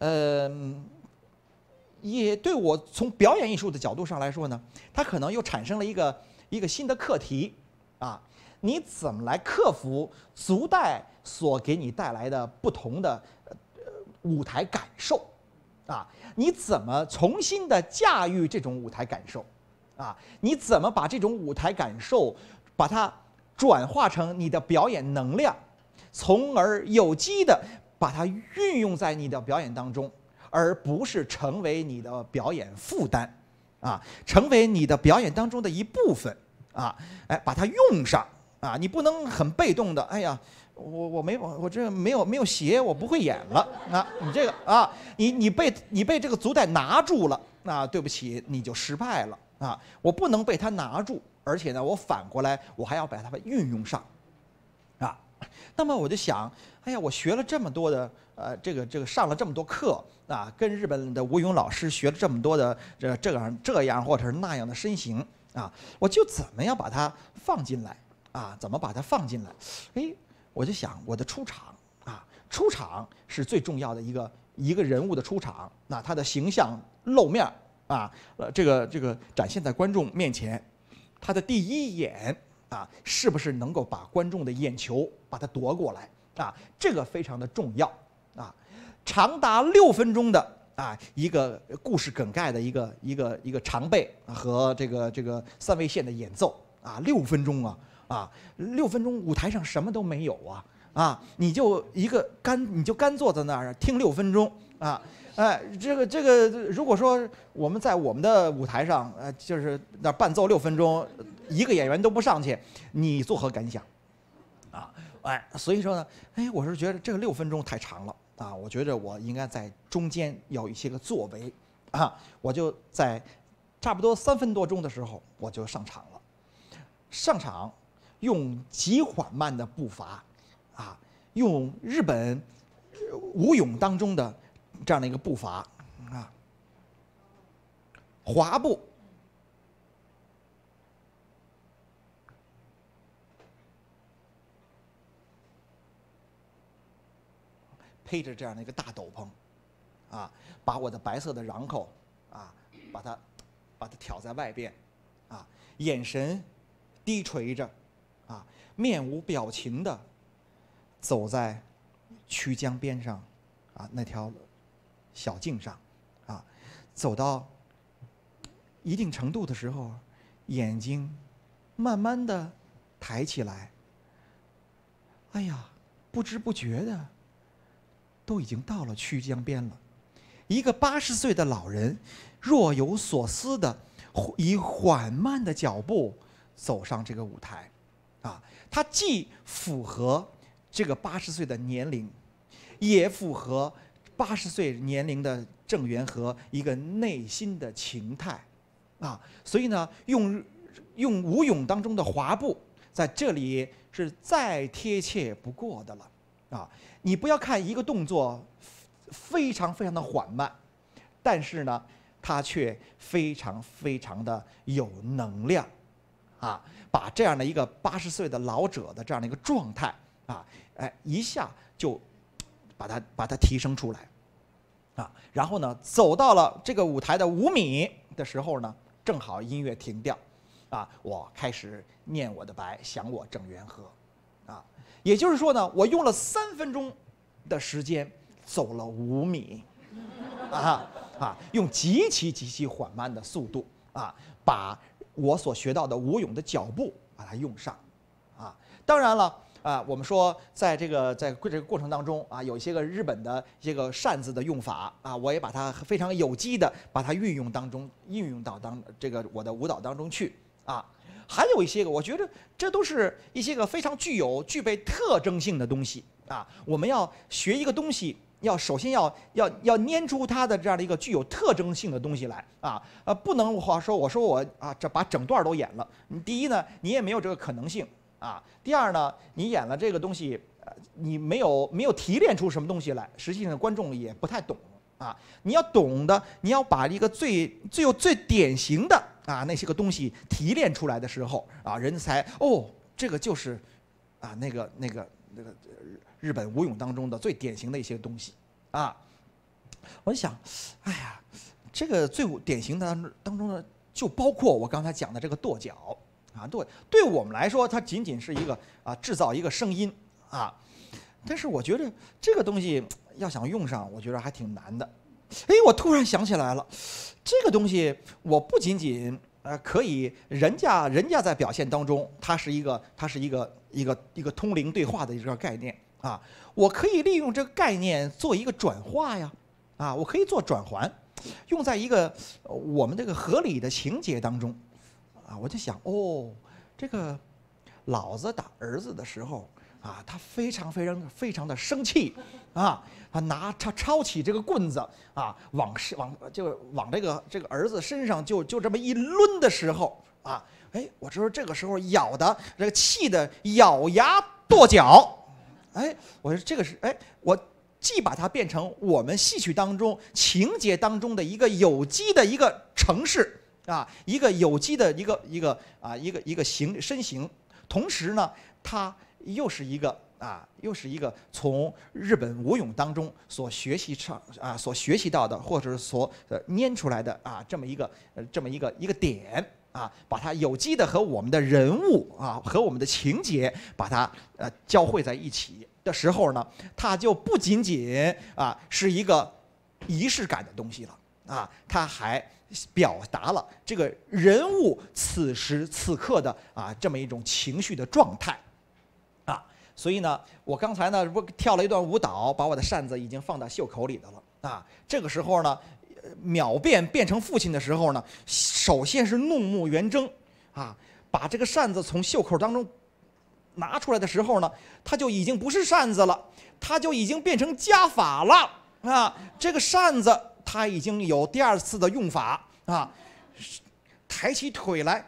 也对我从表演艺术的角度上来说呢，它可能又产生了一个新的课题啊，你怎么来克服足带所给你带来的不同的舞台感受啊？你怎么重新的驾驭这种舞台感受啊？你怎么把这种舞台感受把它转化成你的表演能量，从而有机的把它运用在你的表演当中，而不是成为你的表演负担，啊，成为你的表演当中的一部分，啊，哎，把它用上，啊，你不能很被动的，哎呀，我这没有鞋，我不会演了，啊，你这个啊，你被这个足带拿住了，啊，对不起，你就失败了，啊，我不能被它拿住，而且呢，我反过来我还要把它运用上，啊。那么我就想，哎呀，我学了这么多的，这个上了这么多课啊，跟日本的吴勇老师学了这么多的这样或者是那样的身形啊，我就怎么样把它放进来啊？怎么把它放进来？哎，我就想我的出场啊，出场是最重要的一个人物的出场，那他的形象露面啊，这个展现在观众面前，他的第一眼。啊，是不是能够把观众的眼球把它夺过来啊？这个非常的重要啊！长达6分钟的啊一个故事梗概的一个长背和这个3味线的演奏啊，6分钟啊，6分钟舞台上什么都没有啊，你就干坐在那儿听6分钟啊。哎，这个，如果说我们在我们的舞台上，就是那伴奏6分钟，一个演员都不上去，你作何感想？啊，哎，所以说呢，哎，我是觉得这个6分钟太长了啊，我觉得我应该在中间有一些个作为啊，我就在差不多3分多钟的时候我就上场了，上场用极缓慢的步伐，啊，用日本舞踊当中的。这样的一个步伐啊，滑步，披着这样的一个大斗篷啊，把我的白色的瓤口啊，把它挑在外边，啊，眼神低垂着，啊，面无表情的走在曲江边上，啊，那条小径上，啊，走到一定程度的时候，眼睛慢慢的抬起来，哎呀，不知不觉的都已经到了曲江边了。一个80岁的老人若有所思的以缓慢的脚步走上这个舞台，啊，他既符合这个80岁的年龄，也符合80岁年龄的郑元和一个内心的情态，啊，所以呢，用舞咏当中的滑步，在这里是再贴切不过的了，啊，你不要看一个动作非常非常的缓慢，但是呢，它却非常非常的有能量，啊，把这样的一个80岁的老者的这样的一个状态，啊，哎，一下就把它提升出来，啊，然后呢，走到了这个舞台的5米的时候呢，正好音乐停掉，啊，我开始念我的白，想我郑元和，啊，也就是说呢，我用了3分钟的时间走了5米，用极其缓慢的速度，啊，把我所学到的舞咏的脚步把它用上，啊，当然了。啊，我们说在这个过程当中啊，有一些个日本的这个扇子的用法啊，我也把它非常有机的把它运用到这个我的舞蹈当中去啊。还有一些个，我觉得这都是一些个非常具备特征性的东西啊。我们要学一个东西，首先要拈出它的这样的一个具有特征性的东西来啊，不能我说我啊这把整段都演了，第一呢，你也没有这个可能性。啊，第二呢，你演了这个东西，你没有提炼出什么东西来，实际上观众也不太懂啊。你要懂的，你要把一个最典型的啊那些个东西提炼出来的时候啊，人才这个就是啊那个日本舞咏当中的最典型的一些东西啊。我就想，哎呀，这个最典型的当中呢，就包括我刚才讲的这个跺脚。啊，对我们来说，它仅仅是一个啊制造一个声音啊，但是我觉得这个东西要想用上，我觉得还挺难的。哎，我突然想起来了，这个东西我不仅仅可以，人家在表现当中，它是一个通灵对话的一个概念啊，我可以利用这个概念做一个转化呀，啊，我可以做转环，用在一个我们这个合理的情节当中。啊，我就想，这个老子打儿子的时候啊，他非常的生气啊，他抄起这个棍子啊，往这个儿子身上就这么一抡的时候啊，哎，我说这个时候这个气的咬牙跺脚，哎，我说这个是哎，我既把它变成我们戏曲当中情节当中的一个有机的一个程式。啊，一个有机的一个身形，同时呢，它又是一个从日本舞咏当中所学习到的，或者是所拈出来的啊这么一个点啊，把它有机的和我们的人物啊和我们的情节把它交汇在一起的时候呢，它就不仅仅啊是一个仪式感的东西了啊，它还表达了这个人物此时此刻的啊这么一种情绪的状态，啊，所以呢，我刚才呢不跳了一段舞蹈，把我的扇子已经放到袖口里的了啊。这个时候呢，秒变成父亲的时候呢，首先是怒目圆睁啊，把这个扇子从袖口当中拿出来的时候呢，它就已经不是扇子了，它就已经变成家法了啊。这个扇子它已经有第2次的用法啊，抬起腿来，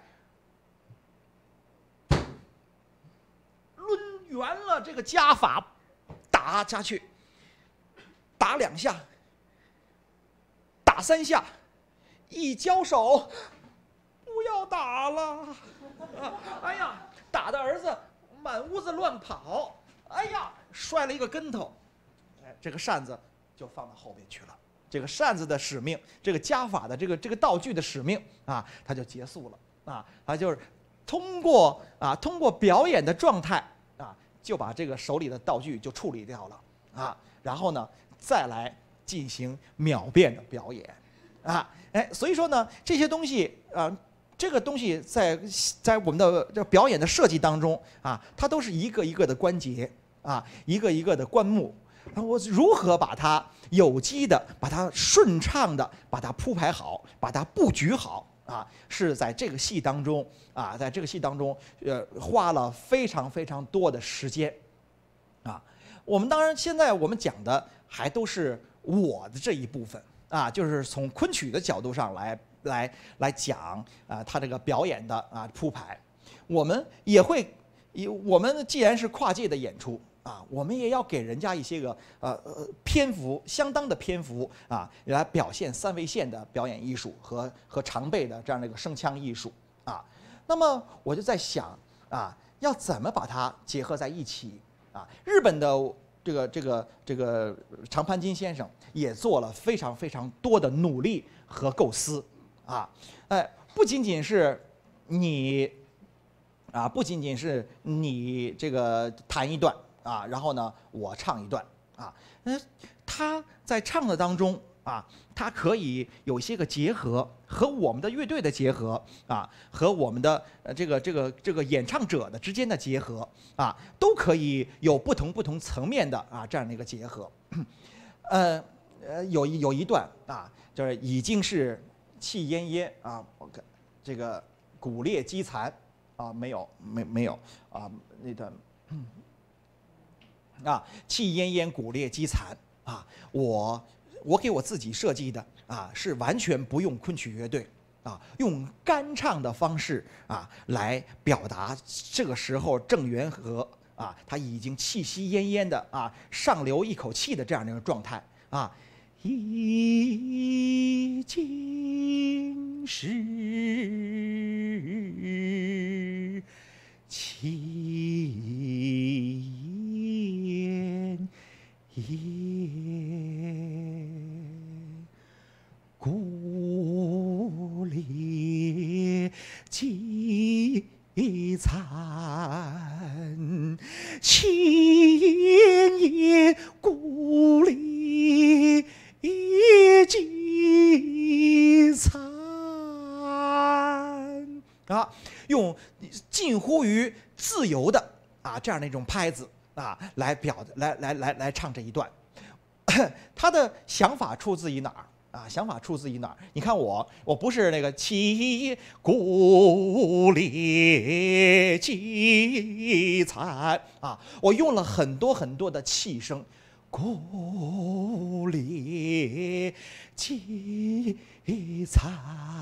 抡圆了这个家法，打下去，打2下，打3下，一交手，不要打了，哎呀，打的儿子满屋子乱跑，哎呀，摔了一个跟头，哎，这个扇子就放到后边去了。 这个扇子的使命，这个加法的这个道具的使命啊，它就结束了啊，它就是通过表演的状态啊，就把这个手里的道具就处理掉了啊，然后呢再来进行秒变的表演啊，所以说呢这些东西啊。这个东西在我们的这表演的设计当中啊，它都是一个一个的关节啊，一个一个的关目。我如何把它有机的、把它顺畅的、把它铺排好、把它布局好啊，是在这个戏当中啊，在这个戏当中，花了非常非常多的时间啊。我们当然现在我们讲的还都是我的这一部分啊，就是从昆曲的角度上来讲啊，他这个表演的铺排，我们也会，我们既然是跨界的演出啊，我们也要给人家一些个篇幅相当的篇幅啊，来表现三味线的表演艺术和常备的这样的一个声腔艺术啊。那么我就在想啊，要怎么把它结合在一起啊？日本的这个长盘金先生也做了非常非常多的努力和构思。不仅仅是你这个弹一段啊，然后呢我唱一段啊，他在唱的当中啊，他可以有一些个结合，和我们的乐队的结合啊，和我们的这个演唱者的之间的结合啊，都可以有不同层面的这样的一个结合。有一段啊，就是已经是。气奄奄啊！我看这个骨裂肌残啊，没有啊，那段气奄奄骨裂肌残啊，我给我自己设计的啊，是完全不用昆曲乐队啊，用干唱的方式啊来表达这个时候郑元和啊他已经气息奄奄的啊上留一口气的这样的一个状态啊。已经是气奄奄，骨裂肌残，气奄奄，骨裂肌残啊，用近乎于自由的这样的一种拍子来唱这一段。他的想法出自于哪儿？想法出自于哪儿？你看我不是那个气骨裂肌残我用了很多很多的气声。骨裂肌残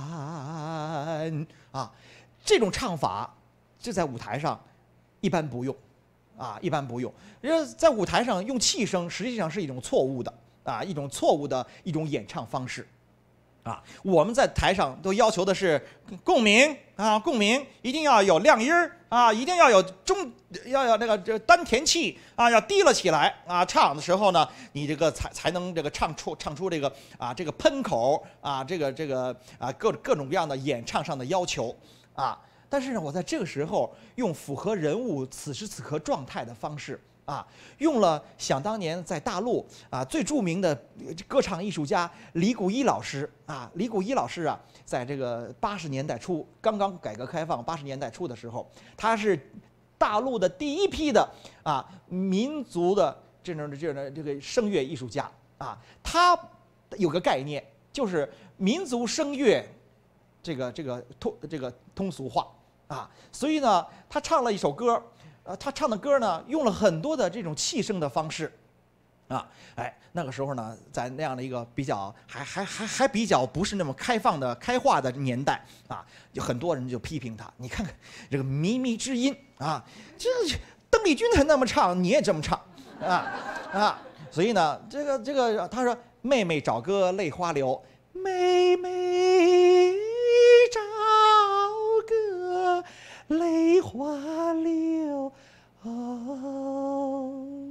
这种唱法，这在舞台上一般不用一般不用。在舞台上用气声，实际上是一种错误的一种错误的一种演唱方式我们在台上都要求的是共鸣共鸣一定要有亮音一定要有要那个丹田气要提了起来唱的时候呢，你这个才能这个唱出这个这个喷口这个各种各样的演唱上的要求但是呢，我在这个时候用符合人物此时此刻状态的方式用了想当年在大陆最著名的歌唱艺术家李谷一老师李谷一老师在这个80年代初，刚刚改革开放80年代初的时候，他是大陆的第一批的民族的这个声乐艺术家他有个概念，就是民族声乐这个通俗化所以呢，他唱了一首歌。他唱的歌呢，用了很多的这种气声的方式，那个时候呢，在那样的一个比较还比较不是那么开化的年代有很多人就批评他，你看看这个靡靡之音这邓丽君才那么唱，你也这么唱所以呢，这个他说妹妹找哥泪花流，妹妹找哥泪花流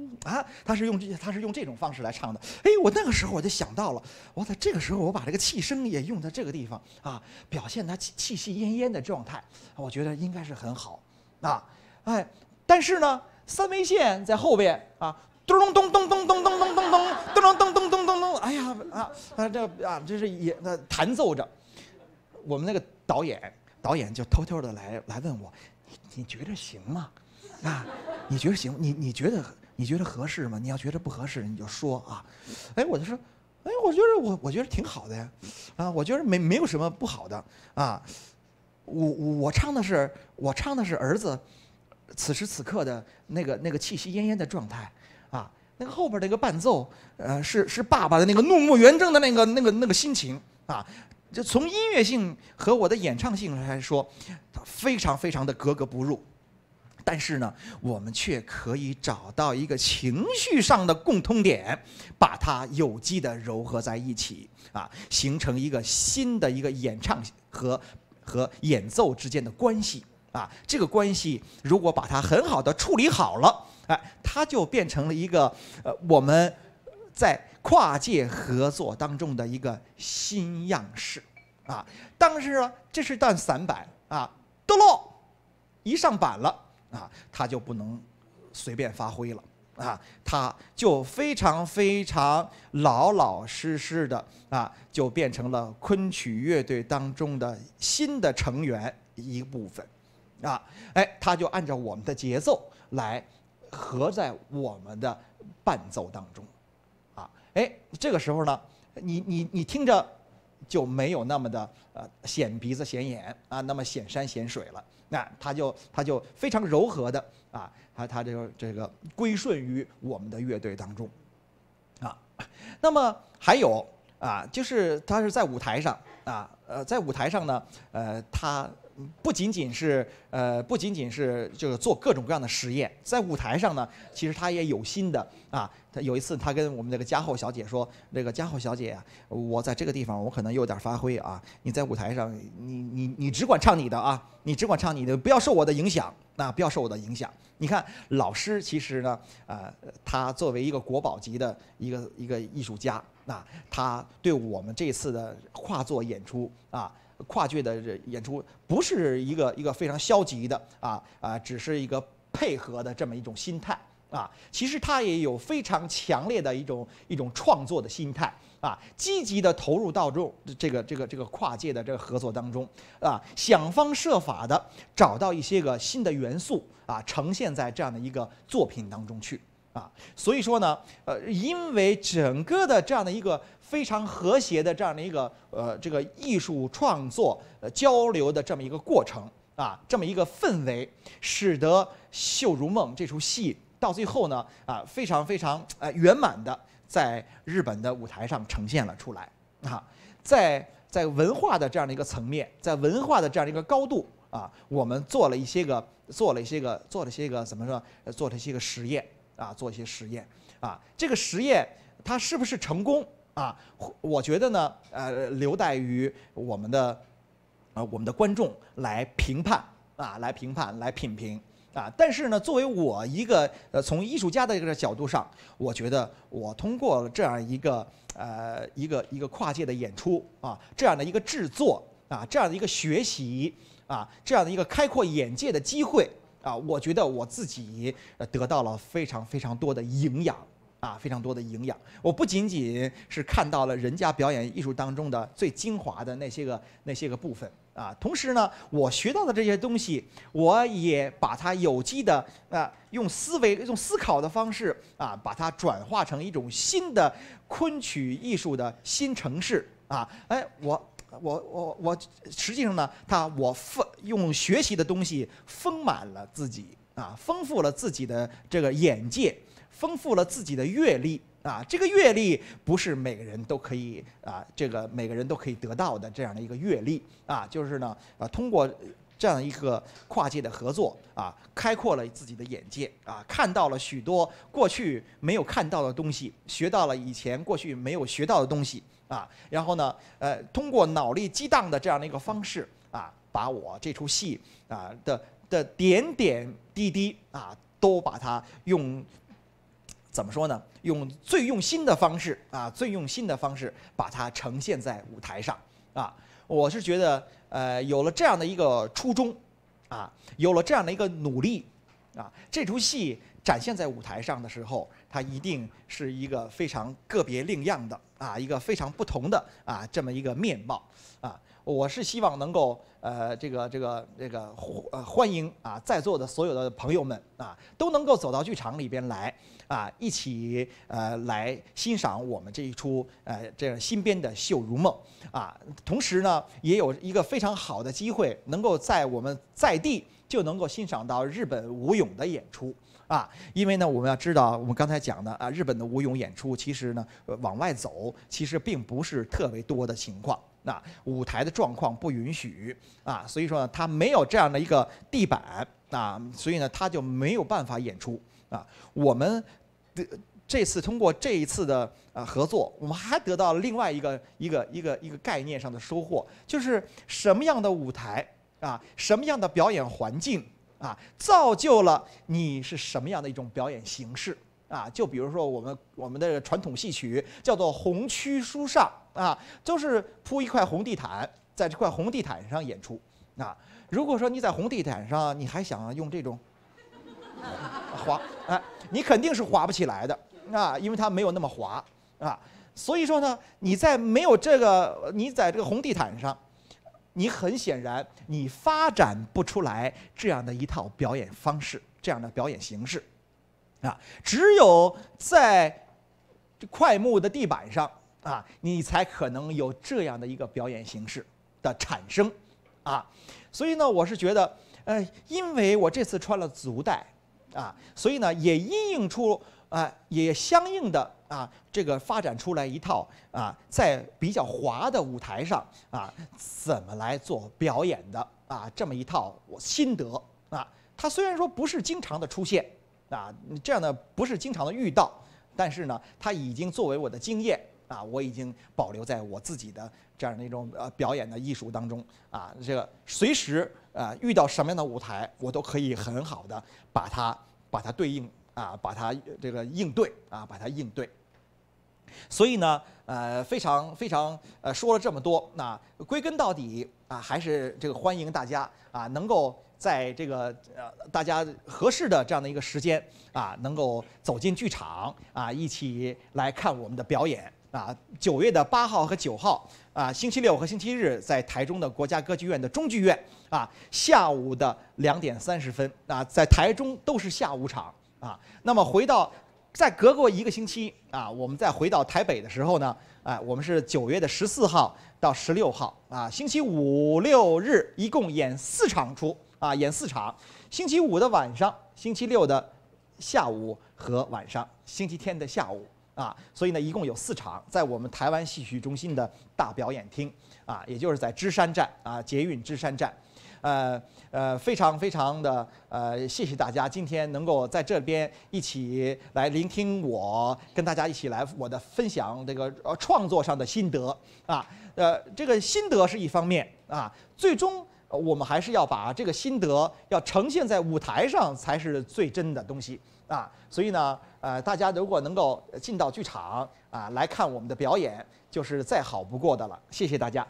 他是用这种方式来唱的。哎，我那个时候我就想到了，我在这个时候我把这个气声也用在这个地方啊，表现他气息奄奄的状态，我觉得应该是很好啊。哎，但是呢，三味线在后边啊，咚咚咚咚咚咚咚咚咚咚咚咚咚咚咚咚，哎呀这是也弹奏着。我们那个导演就偷偷的来问我，你觉得行吗？啊，你觉得行？你觉得合适吗？你要觉得不合适，你就说啊。哎，我就说，哎，我觉得挺好的呀，啊，我觉得没有什么不好的啊。我唱的是儿子此时此刻的那个气息奄奄的状态啊。那个后边那个伴奏，是爸爸的那个怒目圆睁的那个心情啊。就从音乐性和我的演唱性来说，它非常非常的格格不入。但是呢，我们却可以找到一个情绪上的共通点，把它有机的糅合在一起啊，形成一个新的一个演唱和演奏之间的关系啊。这个关系如果把它很好的处理好了，哎，它就变成了一个我们在跨界合作当中的一个新样式啊。当时呢，这是段散板啊，哆落一上板了啊，他就不能随便发挥了啊，他就非常非常老老实实的啊，就变成了昆曲乐队当中的新的成员一部分啊。哎，他就按照我们的节奏来合在我们的伴奏当中。哎，这个时候呢，你听着就没有那么的显鼻子显眼啊，那么显山显水了。那它就非常柔和的啊，它这个归顺于我们的乐队当中啊。那么还有啊，就是它是在舞台上啊，在舞台上呢，它不仅仅是这个做各种各样的实验，在舞台上呢，其实他也有心的啊。他有一次，他跟我们这个嘉后小姐说：“这个嘉后小姐啊，我在这个地方我可能有点发挥啊，你在舞台上，你只管唱你的啊，你只管唱你的，不要受我的影响啊，不要受我的影响。”你看，老师其实呢，他作为一个国宝级的一个艺术家啊，他对我们这次的跨作演出啊。跨界的演出不是一个非常消极的只是一个配合的这么一种心态啊。其实他也有非常强烈的一种创作的心态啊，积极的投入到这个跨界的这个合作当中啊，想方设法的找到一些个新的元素啊，呈现在这样的一个作品当中去啊。所以说呢，因为整个的这样的一个非常和谐的这样的一个这个艺术创作交流的这么一个过程啊，这么一个氛围，使得《绣如梦》这出戏到最后呢非常非常圆满的在日本的舞台上呈现了出来啊。在文化的这样的一个层面，在文化的这样的一个高度啊，我们做了一些个怎么说？做了一些个实验啊，做一些实验啊。这个实验它是不是成功？我觉得呢，留待于我们的观众来评判啊，来品评啊。但是呢，作为我一个从艺术家的这个角度上，我觉得我通过这样一个跨界的演出啊，这样的一个制作啊，这样的一个学习啊，这样的一个开阔眼界的机会啊，我觉得我自己得到了非常非常多的营养。非常多的营养。我不仅仅是看到了人家表演艺术当中的最精华的那些个部分啊，同时呢，我学到的这些东西，我也把它有机的用思考的方式把它转化成一种新的昆曲艺术的新程式啊。哎，我实际上呢，用学习的东西丰满了自己啊，丰富了自己的这个眼界。丰富了自己的阅历啊，这个阅历不是每个人都可以每个人都可以得到的这样的一个阅历啊，就是呢通过这样一个跨界的合作啊，开阔了自己的眼界啊，看到了许多过去没有看到的东西，学到了以前过去没有学到的东西啊，然后呢通过脑力激荡的这样的一个方式啊，把我这出戏的点点滴滴啊，都把它用怎么说呢？用最用心的方式啊，最用心的方式把它呈现在舞台上啊。我是觉得，有了这样的一个初衷，啊，有了这样的一个努力，啊，这出戏展现在舞台上的时候，它一定是一个非常个别另样的啊，一个非常不同的啊这么一个面貌啊。我是希望能够欢迎啊在座的所有的朋友们啊都能够走到剧场里边来啊，一起来欣赏我们这一出这样新编的《绣如梦》啊。同时呢，也有一个非常好的机会，能够在我们在地就能够欣赏到日本武俑的演出。啊，因为呢，我们要知道，我们刚才讲的啊，日本的武俑演出其实呢，往外走其实并不是特别多的情况。那舞台的状况不允许啊，所以说呢，它没有这样的一个地板啊，所以呢，它就没有办法演出啊。我们这次通过这一次的合作，我们还得到另外一个概念上的收获，就是什么样的舞台啊，什么样的表演环境。啊，造就了你是什么样的一种表演形式啊？就比如说我们的传统戏曲叫做红区书上啊，就是铺一块红地毯，在这块红地毯上演出啊。如果说你在红地毯上，你还想用这种滑，你肯定是滑不起来的啊，因为它没有那么滑啊。所以说呢，你在这个红地毯上。你很显然，你发展不出来这样的一套表演方式，这样的表演形式，啊，只有在块木的地板上啊，你才可能有这样的一个表演形式的产生，啊，所以呢，我是觉得，因为我这次穿了足带，啊，所以呢，也因应出也相应的。啊，这个发展出来一套啊，在比较滑的舞台上啊，怎么来做表演的啊，这么一套心得啊。它虽然说不是经常的出现啊，这样的不是经常的遇到，但是呢，它已经作为我的经验啊，我已经保留在我自己的这样的一种表演的艺术当中啊。这个随时遇到什么样的舞台，我都可以很好的把它对应。啊，把它这个应对啊，把它应对。所以呢，非常说了这么多，那归根到底啊，还是这个欢迎大家啊，能够在这个大家合适的这样的一个时间啊，能够走进剧场啊，一起来看我们的表演啊。9月8号和9号啊，星期六和星期日在台中的国家歌剧院的中剧院啊，下午的2点30分啊，在台中都是下午场。啊，那么再隔过1个星期啊，我们再回到台北的时候呢，我们是9月14号到16号啊，星期5、6日一共演4场演4场，星期5的晚上，星期6的下午和晚上，星期天的下午啊，所以呢，一共有4场，在我们台湾戏曲中心的大表演厅啊，也就是在芝山站啊，捷运芝山站。非常的谢谢大家今天能够在这边一起来聆听我跟大家一起来我的分享这个创作上的心得啊，这个心得是一方面啊，最终我们还是要把这个心得要呈现在舞台上才是最真的东西啊，所以呢大家如果能够进到剧场啊来看我们的表演，就是再好不过的了，谢谢大家。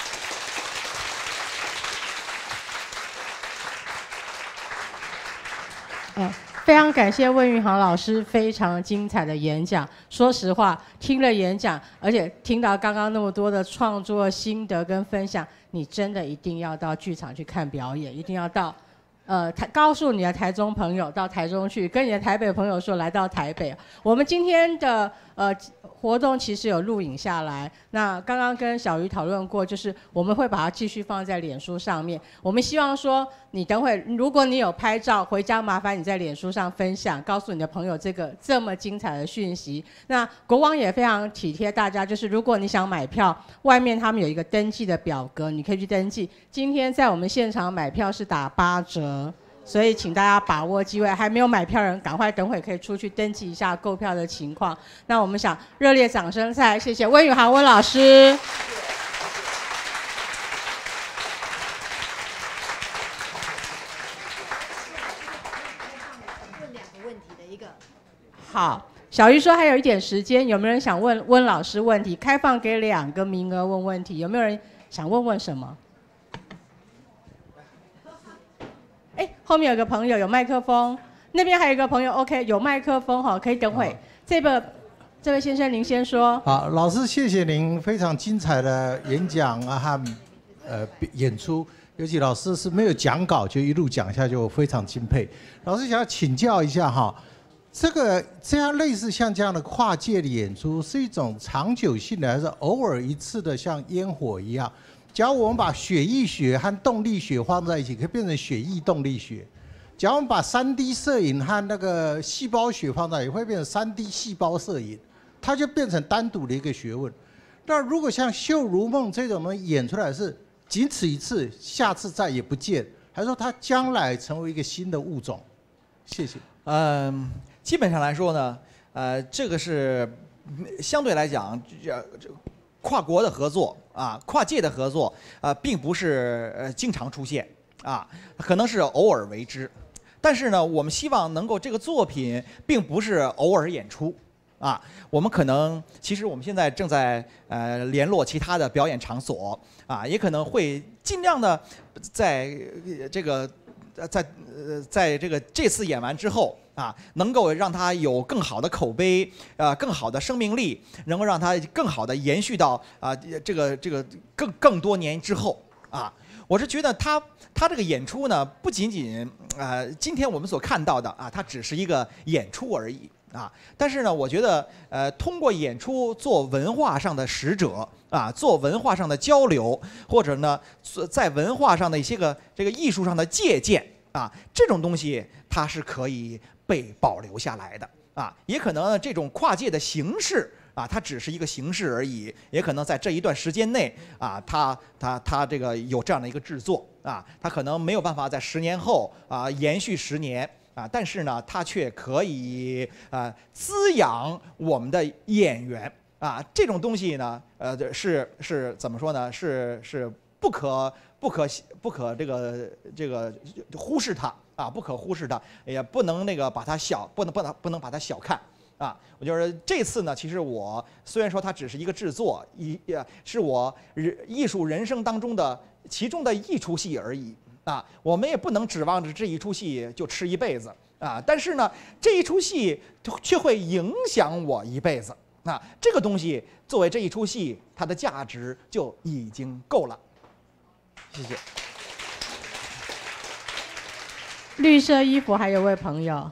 非常感谢温云航老师非常精彩的演讲。说实话，听了演讲，而且听到刚刚那么多的创作心得跟分享，你真的一定要到剧场去看表演，一定要到告诉你的台中朋友到台中去，跟你的台北朋友说来到台北。我们今天的活动其实有录影下来，那刚刚跟小鱼讨论过，就是我们会把它继续放在脸书上面。我们希望说，你等会如果你有拍照回家，麻烦你在脸书上分享，告诉你的朋友这么精彩的讯息。那国王也非常体贴大家，就是如果你想买票，外面他们有一个登记的表格，你可以去登记。今天在我们现场买票是打8折。所以请大家把握机会，还没有买票的人赶快等会可以出去登记一下购票的情况。那我们想热烈掌声再谢谢温宇航温老师。问2个问题的一个。好， 小鱼说还有一点时间，有没有人想问老师问题？开放给2个名额问问题，有没有人想问什么？哎，后面有个朋友有麦克风，那边还有一个朋友 ，OK， 有麦克风哈，可以等会。这位先生您先说。 好，老师谢谢您非常精彩的演讲啊和演出，尤其老师是没有讲稿就一路讲下去，我非常钦佩。老师想要请教一下哈。这样类似像这样的跨界的演出，是一种长久性的，还是偶尔一次的，像烟火一样？假如我们把血液学和动力学放在一起，可以变成血液动力学；假如我们把3D 摄影和那个细胞学放在一起，会变成3D 细胞摄影，它就变成单独的一个学问。那如果像《绣如梦》这种东西演出来是仅此一次，下次再也不见，还是说它将来成为一个新的物种？谢谢。 基本上来说呢，这个是相对来讲，跨国的合作啊，跨界的合作并不是经常出现啊，可能是偶尔为之。但是呢，我们希望能够这个作品并不是偶尔演出啊，我们可能其实我们现在正在联络其他的表演场所啊，也可能会尽量的在这次演完之后啊，能够让它有更好的口碑，更好的生命力，能够让它更好的延续到更多年之后啊。我是觉得他这个演出呢，不仅仅今天我们所看到的啊，它只是一个演出而已啊。但是呢，我觉得通过演出做文化上的使者啊，做文化上的交流，或者呢在文化上的一些这个艺术上的借鉴啊，这种东西它是可以被保留下来的啊。也可能这种跨界的形式啊，它只是一个形式而已，也可能在这一段时间内啊，它这个有这样的一个制作啊，它可能没有办法在10年后啊延续10年啊，但是呢，它却可以滋养我们的演员啊，这种东西呢，是怎么说呢？是不可这个忽视它啊，不可忽视它，也不能把它不能把它小看。啊，我就是这次呢，其实我虽然说它只是一个制作，是我艺术人生当中的其中的一出戏而已啊，我们也不能指望着这一出戏就吃一辈子啊，但是呢，这一出戏却会影响我一辈子啊，这个东西作为这一出戏，它的价值就已经够了。谢谢。 绿色衣服还有位朋友。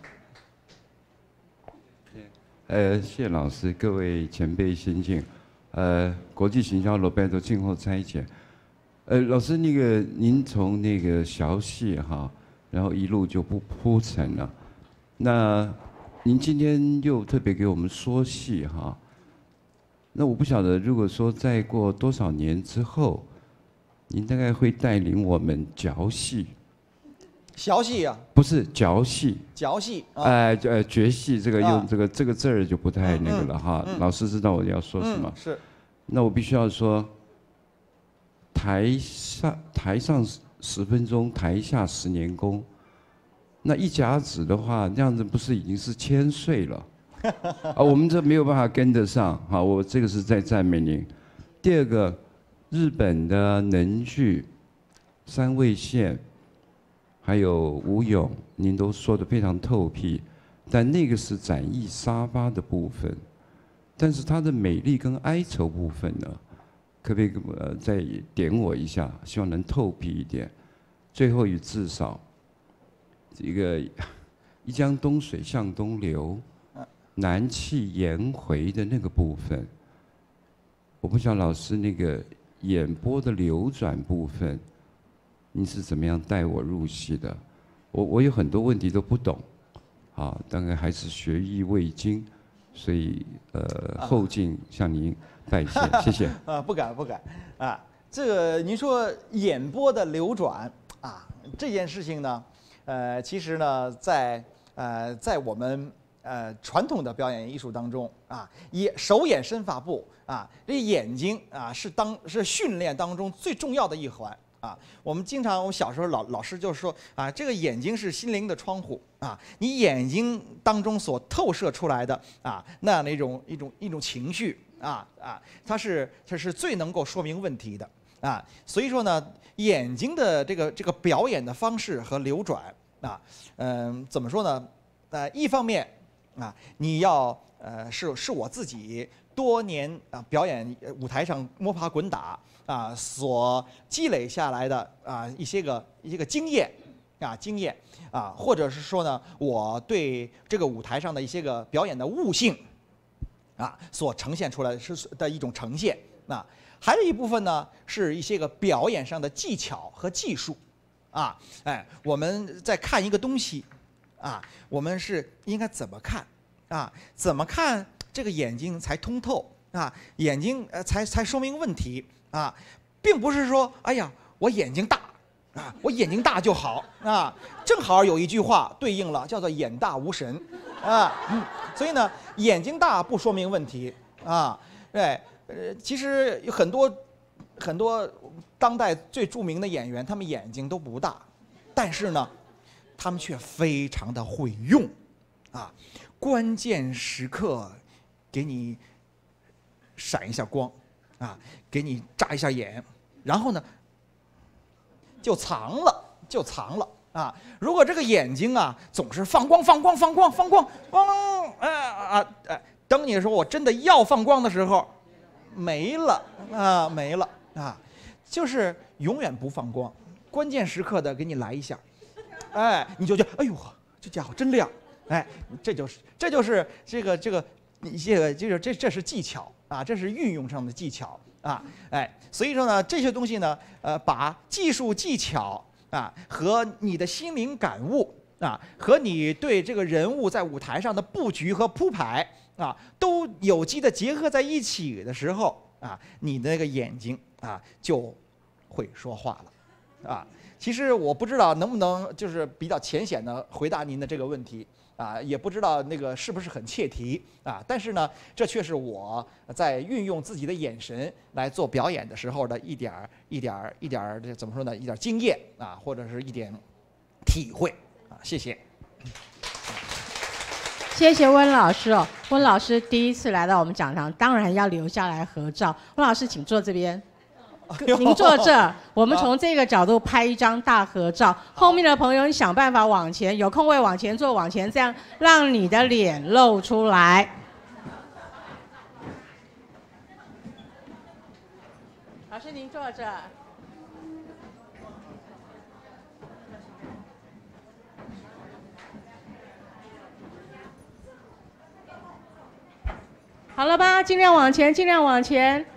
谢谢老师，各位前辈先进，国际行销罗贝托静候差遣。老师，您从小戏哈，然后一路就铺陈了。那您今天又特别给我们说戏哈，那我不晓得，如果说再过多少年之后，您大概会带领我们嚼戏。 小戏啊， 不是嚼戏， 嚼戏， 绝戏这个用这个字儿就不太那个了哈。老师知道我要说什么， 是。 那我必须要说，台上10分钟，台下10年功。那一甲子的话，那样子不是已经是1000岁了？啊，我们这没有办法跟得上。好，我这个是在赞美您。第二个，日本的能剧、三味线。还有吴勇，您都说得非常透辟，但那个是展翼沙发的部分，但是它的美丽跟哀愁部分呢，可不可以再点我一下？希望能透辟一点。最后一至少，一江东水向东流，南气延回的那个部分，我不晓得老师那个演播的流转部分。你是怎么样带我入戏的？我有很多问题都不懂，啊，大概还是学艺未精，所以后进向您拜谢，谢谢。 不敢啊，这个您说演播的流转啊，这件事情呢，其实呢，在我们传统的表演艺术当中啊，手眼身法步啊，这眼睛啊是训练当中最重要的一环。 啊。我们小时候老师就说啊，这个眼睛是心灵的窗户啊，你眼睛当中所透射出来的啊，那样的一种情绪它是最能够说明问题的啊。所以说呢，眼睛的这个表演的方式和流转啊，怎么说呢？一方面啊，你要是我自己多年表演舞台上摸爬滚打所积累下来的一些个经验或者是说呢，我对这个舞台上的一些个表演的悟性所呈现出来的一种呈现还有一部分呢是一些个表演上的技巧和技术我们在看一个东西我们是应该怎么看怎么看这个眼睛才通透眼睛才说明问题并不是说哎呀我眼睛大我眼睛大就好正好有一句话对应了，叫做眼大无神所以呢，眼睛大不说明问题对，其实有很多当代最著名的演员，他们眼睛都不大，但是呢，他们却非常的会用关键时刻给你闪一下光给你眨一下眼，然后呢就藏了如果这个眼睛总是放光，等你说我真的要放光的时候，没了就是永远不放光，关键时刻的给你来一下，你就觉得哎呦这家伙真亮，这就是这是技巧这是运用上的技巧所以说呢，这些东西呢把技术技巧和你的心灵感悟和你对这个人物在舞台上的布局和铺排都有机的结合在一起的时候你的那个眼睛就会说话了其实我不知道能不能就是比较浅显的回答您的这个问题也不知道那个是不是很切题但是呢，这却是我在运用自己的眼神来做表演的时候的一点这怎么说呢？一点经验或者是一点体会谢谢。 谢谢温老师哦，温老师第一次来到我们讲堂，当然要留下来合照。温老师，请坐这边。您坐这儿，我们从这个角度拍一张大合照。后面的朋友，你想办法往前，有空位往前坐，往前这样，让你的脸露出来。老师，您坐这儿。好了吧，尽量往前，尽量往前。